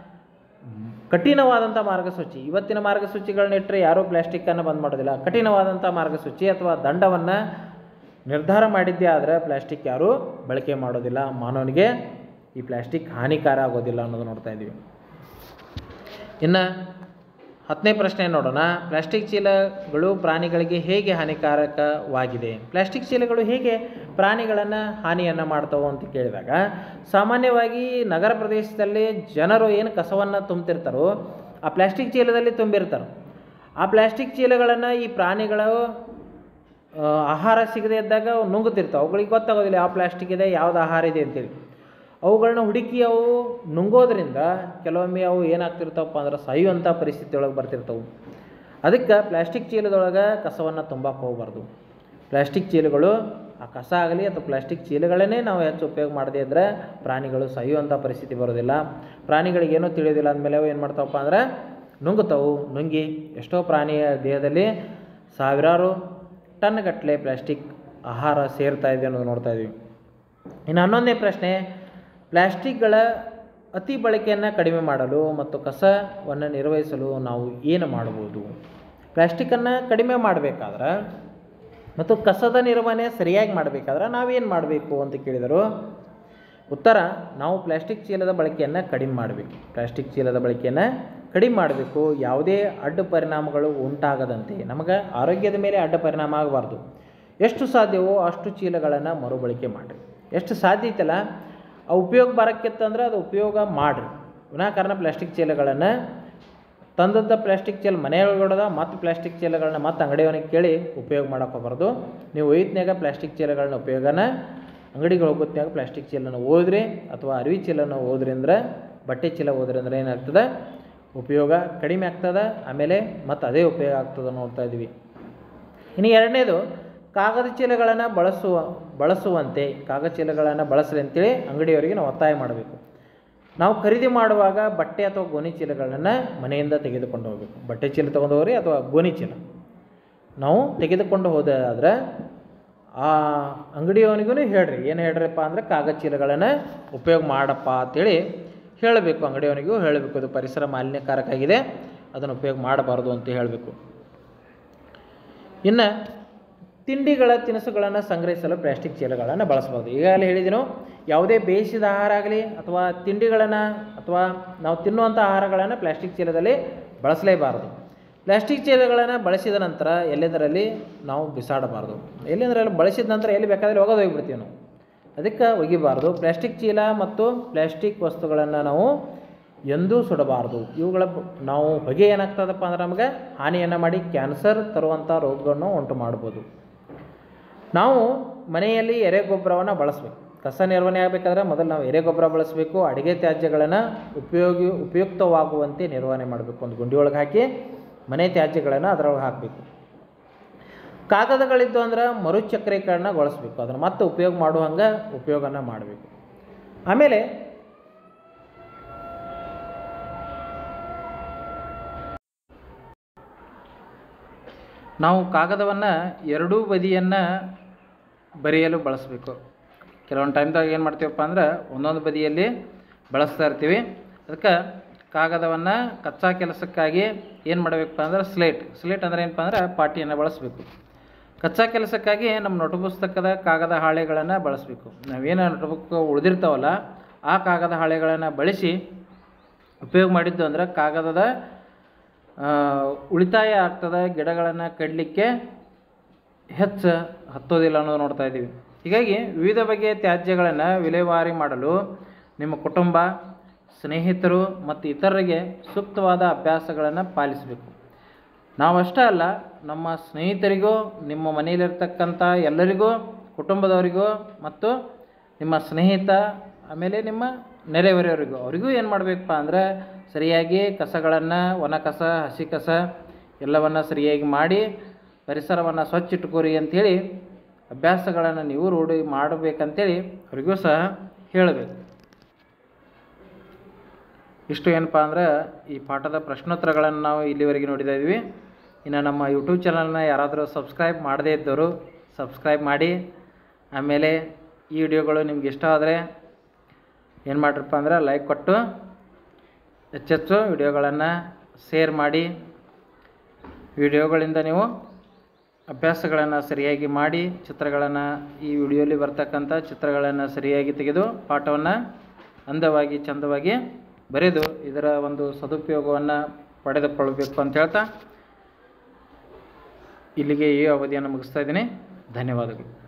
ಕಠಿಣವಾದಂಥ ಮಾರ್ಗಸೂಚಿ, ಇವತ್ತಿನ ಮಾರ್ಗಸೂಚಿಗಳನ್ನ ಇಟ್ಟರೆ ಯಾರೂ ಪ್ಲಾಸ್ಟಿಕ್ಕನ್ನು ಬಂದ್ ಮಾಡೋದಿಲ್ಲ. ಕಠಿಣವಾದಂಥ ಮಾರ್ಗಸೂಚಿ ಅಥವಾ ದಂಡವನ್ನು ನಿರ್ಧಾರ ಮಾಡಿದ್ದೇ ಆದರೆ ಪ್ಲಾಸ್ಟಿಕ್ ಯಾರೂ ಬಳಕೆ ಮಾಡೋದಿಲ್ಲ. ಮಾನವನಿಗೆ ಈ ಪ್ಲಾಸ್ಟಿಕ್ ಹಾನಿಕಾರ ಆಗೋದಿಲ್ಲ ಅನ್ನೋದು ನೋಡ್ತಾ ಇದ್ದೀವಿ. ಇನ್ನು 10ನೇ ಪ್ರಶ್ನೆ ನೋಡೋಣ. ಪ್ಲಾಸ್ಟಿಕ್ ಚೀಲಗಳು ಪ್ರಾಣಿಗಳಿಗೆ ಹೇಗೆ ಹಾನಿಕಾರಕವಾಗಿದೆ? ಪ್ಲಾಸ್ಟಿಕ್ ಚೀಲಗಳು ಹೇಗೆ ಪ್ರಾಣಿಗಳನ್ನು ಹಾನಿಯನ್ನು ಮಾಡ್ತಾವೆ ಅಂತ ಕೇಳಿದಾಗ, ಸಾಮಾನ್ಯವಾಗಿ ನಗರ ಪ್ರದೇಶದಲ್ಲಿ ಜನರು ಏನು ಕಸವನ್ನು ತುಂಬ್ತಿರ್ತಾರೋ ಆ ಪ್ಲಾಸ್ಟಿಕ್ ಚೀಲದಲ್ಲಿ ತುಂಬಿರ್ತಾರೆ. ಆ ಪ್ಲಾಸ್ಟಿಕ್ ಚೀಲಗಳನ್ನು ಈ ಪ್ರಾಣಿಗಳು ಆಹಾರ ಸಿಗದೇ ಇದ್ದಾಗ ನುಂಗುತ್ತಿರ್ತಾವೆ. ಅವುಗಳಿಗೆ ಗೊತ್ತಾಗೋದಿಲ್ಲ ಯಾವ ಪ್ಲಾಸ್ಟಿಕ್ ಇದೆ, ಯಾವ್ದು ಆಹಾರ ಇದೆ ಅಂತೇಳಿ. ಅವುಗಳನ್ನ ಹುಡುಕಿ ಅವು ನುಂಗೋದ್ರಿಂದ ಕೆಲವೊಮ್ಮೆ ಅವು ಏನಾಗ್ತಿರ್ತಾವಪ್ಪ ಅಂದ್ರೆ ಸಾಯುವಂಥ ಪರಿಸ್ಥಿತಿ ಒಳಗೆ ಬರ್ತಿರ್ತವೆ. ಅದಕ್ಕೆ ಪ್ಲಾಸ್ಟಿಕ್ ಚೀಲದೊಳಗೆ ಕಸವನ್ನು ತುಂಬಕ್ಕೆ ಹೋಗಬಾರ್ದು. ಪ್ಲಾಸ್ಟಿಕ್ ಚೀಲಗಳು ಆ ಕಸ ಆಗಲಿ ಅಥವಾ ಪ್ಲಾಸ್ಟಿಕ್ ಚೀಲಗಳನ್ನೇ ನಾವು ಹೆಚ್ಚು ಉಪಯೋಗ ಮಾಡದೇ ಇದ್ದರೆ ಪ್ರಾಣಿಗಳು ಸಾಯುವಂಥ ಪರಿಸ್ಥಿತಿ ಬರೋದಿಲ್ಲ. ಪ್ರಾಣಿಗಳಿಗೇನೂ ತಿಳಿಯೋದಿಲ್ಲ ಅಂದಮೇಲೆ ಅವು ಏನು ಮಾಡ್ತಾವಪ್ಪ ಅಂದ್ರೆ ನುಂಗಿ ಎಷ್ಟೋ ಪ್ರಾಣಿಯ ದೇಹದಲ್ಲಿ ಸಾವಿರಾರು ಟನ್ಗಟ್ಟಲೆ ಪ್ಲಾಸ್ಟಿಕ್ ಆಹಾರ ಸೇರ್ತಾ ಇದೆ ಅನ್ನೋದು ನೋಡ್ತಾ ಇದ್ದೀವಿ. ಇನ್ನು 11ನೇ ಪ್ರಶ್ನೆ, ಪ್ಲಾಸ್ಟಿಕ್ಗಳ ಅತಿ ಬಳಕೆಯನ್ನು ಕಡಿಮೆ ಮಾಡಲು ಮತ್ತು ಕಸವನ್ನು ನಿರ್ವಹಿಸಲು ನಾವು ಏನು ಮಾಡ್ಬೋದು? ಪ್ಲಾಸ್ಟಿಕ್ಕನ್ನು ಕಡಿಮೆ ಮಾಡಬೇಕಾದ್ರೆ ಮತ್ತು ಕಸದ ನಿರ್ವಹಣೆ ಸರಿಯಾಗಿ ಮಾಡಬೇಕಾದ್ರೆ ನಾವೇನು ಮಾಡಬೇಕು ಅಂತ ಕೇಳಿದರು. ಉತ್ತರ, ನಾವು ಪ್ಲಾಸ್ಟಿಕ್ ಚೀಲದ ಬಳಕೆಯನ್ನು ಕಡಿಮೆ ಮಾಡಬೇಕು. ಪ್ಲಾಸ್ಟಿಕ್ ಚೀಲದ ಬಳಕೆಯನ್ನು ಕಡಿಮೆ ಮಾಡಬೇಕು. ಯಾವುದೇ ಅಡ್ಡ ಪರಿಣಾಮಗಳು ಉಂಟಾಗದಂತೆ, ನಮಗೆ ಆರೋಗ್ಯದ ಮೇಲೆ ಅಡ್ಡ ಪರಿಣಾಮ ಆಗಬಾರ್ದು. ಎಷ್ಟು ಸಾಧ್ಯವೋ ಅಷ್ಟು ಚೀಲಗಳನ್ನು ಮರುಬಳಕೆ ಮಾಡಿರಿ. ಎಷ್ಟು ಸಾಧ್ಯ ಐತಲ್ಲ ಆ ಉಪಯೋಗ ಬರೋಕ್ಕಿತ್ತಂದ್ರೆ ಅದು ಉಪಯೋಗ ಮಾಡಿರಿ. ವಿನಾಕಾರಣ ಪ್ಲಾಸ್ಟಿಕ್ ಚೀಲಗಳನ್ನು ತಂದದ್ದ ಪ್ಲಾಸ್ಟಿಕ್ ಚೀಲ ಮನೆಯೊಳಗಡೆ ಮತ್ತು ಪ್ಲಾಸ್ಟಿಕ್ ಚೀಲಗಳನ್ನ ಮತ್ತು ಅಂಗಡಿಯವನಿಗೆ ಕೇಳಿ ಉಪಯೋಗ ಮಾಡೋಕೆ ಹೋಗ್ಬಾರ್ದು. ನೀವು ಒಯ್ತನ್ಯಾಗ ಪ್ಲಾಸ್ಟಿಕ್ ಚೀಲಗಳನ್ನ ಉಪಯೋಗನ ಅಂಗಡಿಗೆ ಹೋಗೋತ್ನಾಗ ಪ್ಲಾಸ್ಟಿಕ್ ಚೀಲನ ಓದ್ರಿ ಅಥವಾ ಅರಿವಿ ಚೀಲನ ಓದ್ರಿ ಅಂದ್ರೆ, ಬಟ್ಟೆ ಚೀಲ ಓದ್ರಿ ಅಂದ್ರೆ ಏನಾಗ್ತದೆ, ಉಪಯೋಗ ಕಡಿಮೆ ಆಗ್ತದೆ. ಆಮೇಲೆ ಮತ್ತು ಅದೇ ಉಪಯೋಗ ಆಗ್ತದೆ ನೋಡ್ತಾ ಇದ್ವಿ. ಇನ್ನು 2ನೇದು, ಕಾಗದ ಚೀಲಗಳನ್ನು ಬಳಸುವಂತೆ, ಕಾಗದ ಚೀಲಗಳನ್ನು ಬಳಸ್ರಿ ಅಂತೇಳಿ ಅಂಗಡಿಯವರಿಗೆ ನಾವು ಒತ್ತಾಯ ಮಾಡಬೇಕು. ನಾವು ಖರೀದಿ ಮಾಡುವಾಗ ಬಟ್ಟೆ ಅಥವಾ ಗೋಣಿ ಚೀಲಗಳನ್ನು ಮನೆಯಿಂದ ತೆಗೆದುಕೊಂಡು ಹೋಗಬೇಕು. ಬಟ್ಟೆ ಚೀಲ ತೊಗೊಂಡು ಹೋಗ್ರಿ ಅಥವಾ ಗೋಣಿ ಚೀಲ ನಾವು ತೆಗೆದುಕೊಂಡು ಹೋದಾದ್ರೆ ಆ ಅಂಗಡಿಯವನಿಗೂ ಹೇಳ್ರಿ, ಏನು ಹೇಳ್ರಿಪ್ಪ ಅಂದರೆ ಕಾಗದ ಚೀಲಗಳನ್ನು ಉಪಯೋಗ ಮಾಡಪ್ಪ ಅಂತೇಳಿ ಹೇಳಬೇಕು. ಅಂಗಡಿಯವನಿಗೂ ಹೇಳಬೇಕು, ಅದು ಪರಿಸರ ಮಾಲಿನ್ಯಕಾರಕ ಆಗಿದೆ, ಅದನ್ನು ಉಪಯೋಗ ಮಾಡಬಾರ್ದು ಅಂತ ಹೇಳಬೇಕು. ಇನ್ನು ತಿನಿಸುಗಳನ್ನು ಸಂಗ್ರಹಿಸಲು ಪ್ಲಾಸ್ಟಿಕ್ ಚೀಲಗಳನ್ನು ಬಳಸಬಾರ್ದು. ಈಗಾಗಲೇ ಹೇಳಿದೆನು, ಯಾವುದೇ ಬೇಯಿಸಿದ ಆಹಾರ ಆಗಲಿ ಅಥವಾ ತಿಂಡಿಗಳನ್ನು ಅಥವಾ ನಾವು ತಿನ್ನುವಂಥ ಆಹಾರಗಳನ್ನು ಪ್ಲಾಸ್ಟಿಕ್ ಚೀಲದಲ್ಲಿ ಬಳಸಲೇಬಾರದು. ಪ್ಲಾಸ್ಟಿಕ್ ಚೀಲಗಳನ್ನು ಬಳಸಿದ ನಂತರ ಎಲ್ಲೆಂದರಲ್ಲಿ ನಾವು ಬಿಸಾಡಬಾರ್ದು. ಎಲ್ಲೆಂದರಲ್ಲಿ ಬಳಸಿದ ನಂತರ ಎಲ್ಲಿ ಬೇಕಾದರೆ ಹೋಗಿಬಿಡ್ತೀವಿ ನಾವು, ಅದಕ್ಕೆ ಒಗಿಬಾರ್ದು. ಪ್ಲಾಸ್ಟಿಕ್ ಚೀಲ ಮತ್ತು ಪ್ಲಾಸ್ಟಿಕ್ ವಸ್ತುಗಳನ್ನು ನಾವು ಎಂದೂ ಸುಡಬಾರ್ದು. ಇವುಗಳ ನಾವು ಹೊಗೆ ಏನಾಗ್ತದಪ್ಪ ಅಂದ್ರೆ ನಮಗೆ ಹಾನಿಯನ್ನು ಮಾಡಿ ಕ್ಯಾನ್ಸರ್ ತರುವಂಥ ರೋಗಗಳನ್ನು ಉಂಟು ಮಾಡ್ಬೋದು. ನಾವು ಮನೆಯಲ್ಲಿ ಎರೆಗೊಬ್ಬರವನ್ನು ಬಳಸಬೇಕು. ಕಸ ನಿರ್ವಹಣೆ ಆಗಬೇಕಾದ್ರೆ ಮೊದಲು ನಾವು ಎರೆಗೊಬ್ಬರ ಬಳಸಬೇಕು. ಅಡುಗೆ ತ್ಯಾಜ್ಯಗಳನ್ನು ಉಪಯುಕ್ತವಾಗುವಂತೆ ನಿರ್ವಹಣೆ ಮಾಡಬೇಕು. ಒಂದು ಗುಂಡಿ ಒಳಗೆ ಹಾಕಿ ಮನೆ ತ್ಯಾಜ್ಯಗಳನ್ನು ಅದರೊಳಗೆ ಹಾಕಬೇಕು. ಕಾಗದಗಳಿದ್ದು ಅಂದ್ರೆ ಮರುಚಕ್ರೀಕರಣಗೊಳಿಸಬೇಕು. ಅದನ್ನು ಮತ್ತೆ ಉಪಯೋಗ ಮಾಡುವಂಗೆ ಉಪಯೋಗನ ಮಾಡಬೇಕು. ಆಮೇಲೆ ನಾವು ಕಾಗದವನ್ನು ಎರಡೂ ಬದಿಯನ್ನು ಬರೆಯಲು ಬಳಸಬೇಕು. ಕೆಲವೊಂದು ಟೈಮ್ದಾಗ ಏನು ಮಾಡ್ತೀವಪ್ಪ ಅಂದ್ರೆ ಒಂದೊಂದು ಬದಿಯಲ್ಲಿ ಬಳಸ್ತಾ ಇರ್ತೀವಿ. ಅದಕ್ಕೆ ಕಾಗದವನ್ನು ಕಚ್ಚಾ ಕೆಲಸಕ್ಕಾಗಿ ಏನು ಮಾಡಬೇಕಪ್ಪ ಅಂದ್ರೆ ಸ್ಲೇಟ್ ಅಂದರೆ ಏನಪ್ಪ ಅಂದ್ರೆ ಪಾಟಿಯನ್ನು ಬಳಸಬೇಕು. ಕಚ್ಚಾ ಕೆಲಸಕ್ಕಾಗಿ ನಮ್ಮ ನೋಟು ಪುಸ್ತಕದ ಕಾಗದ ಹಾಳೆಗಳನ್ನು ಬಳಸಬೇಕು. ನಾವೇನು ನೋಟ್ಬುಕ್ ಉಳಿದಿರ್ತಾವಲ್ಲ ಆ ಕಾಗದ ಹಾಳೆಗಳನ್ನು ಬಳಸಿ ಉಪಯೋಗ ಮಾಡಿದ್ದು ಅಂದ್ರೆ ಕಾಗದದ ಉಳಿತಾಯ ಆಗ್ತದೆ, ಗಿಡಗಳನ್ನು ಕಡಲಿಕ್ಕೆ ಹೆಚ್ಚು ಹತ್ತೋದಿಲ್ಲ ಅನ್ನೋದು ನೋಡ್ತಾ ಇದ್ದೀವಿ. ಹೀಗಾಗಿ ವಿವಿಧ ಬಗೆಯ ತ್ಯಾಜ್ಯಗಳನ್ನು ವಿಲೇವಾರಿ ಮಾಡಲು ನಿಮ್ಮ ಕುಟುಂಬ, ಸ್ನೇಹಿತರು ಮತ್ತು ಇತರರಿಗೆ ಸೂಕ್ತವಾದ ಅಭ್ಯಾಸಗಳನ್ನು ಪಾಲಿಸಬೇಕು. ನಾವಷ್ಟೇ ಅಲ್ಲ, ನಮ್ಮ ಸ್ನೇಹಿತರಿಗೂ, ನಿಮ್ಮ ಮನೆಯಲ್ಲಿರ್ತಕ್ಕಂಥ ಎಲ್ಲರಿಗೂ, ಕುಟುಂಬದವರಿಗೂ ಮತ್ತು ನಿಮ್ಮ ಸ್ನೇಹಿತ ಆಮೇಲೆ ನಿಮ್ಮ ನೆರೆಹೊರೆಯವರಿಗೂ ಅವರಿಗೂ ಏನು ಮಾಡಬೇಕಪ್ಪ ಅಂದರೆ ಸರಿಯಾಗಿ ಕಸಗಳನ್ನು, ಒಣ ಕಸ, ಹಸಿ ಕಸ ಎಲ್ಲವನ್ನು ಸರಿಯಾಗಿ ಮಾಡಿ ಪರಿಸರವನ್ನು ಸ್ವಚ್ಛ ಇಟ್ಕೋರಿ ಅಂಥೇಳಿ ಅಭ್ಯಾಸಗಳನ್ನು ನೀವು ರೂಢಿ ಮಾಡಬೇಕಂತೇಳಿ ಅವರಿಗೂ ಸಹ ಹೇಳಬೇಕು. ಇಷ್ಟು ಏನಪ್ಪ ಅಂದ್ರೆ ಈ ಪಾಠದ ಪ್ರಶ್ನೋತ್ತರಗಳನ್ನು ನಾವು ಇಲ್ಲಿವರೆಗೆ ನೋಡಿತಾ ಇದ್ವಿ. ಇನ್ನು ನಮ್ಮ ಯೂಟ್ಯೂಬ್ ಚಾನಲ್ನ ಯಾರಾದರೂ ಸಬ್ಸ್ಕ್ರೈಬ್ ಮಾಡದೇ ಇದ್ದವರು ಸಬ್ಸ್ಕ್ರೈಬ್ ಮಾಡಿ. ಆಮೇಲೆ ಈ ವಿಡಿಯೋಗಳು ನಿಮ್ಗೆ ಇಷ್ಟ ಆದರೆ ಏನು ಮಾಡಿರಪ್ಪ ಅಂದ್ರೆ ಲೈಕ್ ಕೊಟ್ಟು ಹೆಚ್ಚೆಚ್ಚು ವಿಡಿಯೋಗಳನ್ನು ಶೇರ್ ಮಾಡಿ. ವಿಡಿಯೋಗಳಿಂದ ನೀವು ಅಭ್ಯಾಸಗಳನ್ನು ಸರಿಯಾಗಿ ಮಾಡಿ, ಚಿತ್ರಗಳನ್ನು ಈ ವಿಡಿಯೋಲಿ ಬರ್ತಕ್ಕಂಥ ಚಿತ್ರಗಳನ್ನು ಸರಿಯಾಗಿ ತೆಗೆದು ಪಾಠವನ್ನು ಅಂದವಾಗಿ ಚಂದವಾಗಿ ಬರೆದು ಇದರ ಒಂದು ಸದುಪಯೋಗವನ್ನು ಪಡೆದುಕೊಳ್ಳಬೇಕು ಅಂತ ಹೇಳ್ತಾ ಇಲ್ಲಿಗೆ ಈ ಅವಧಿಯನ್ನು ಮುಗಿಸ್ತಾ ಇದ್ದೀನಿ. ಧನ್ಯವಾದಗಳು.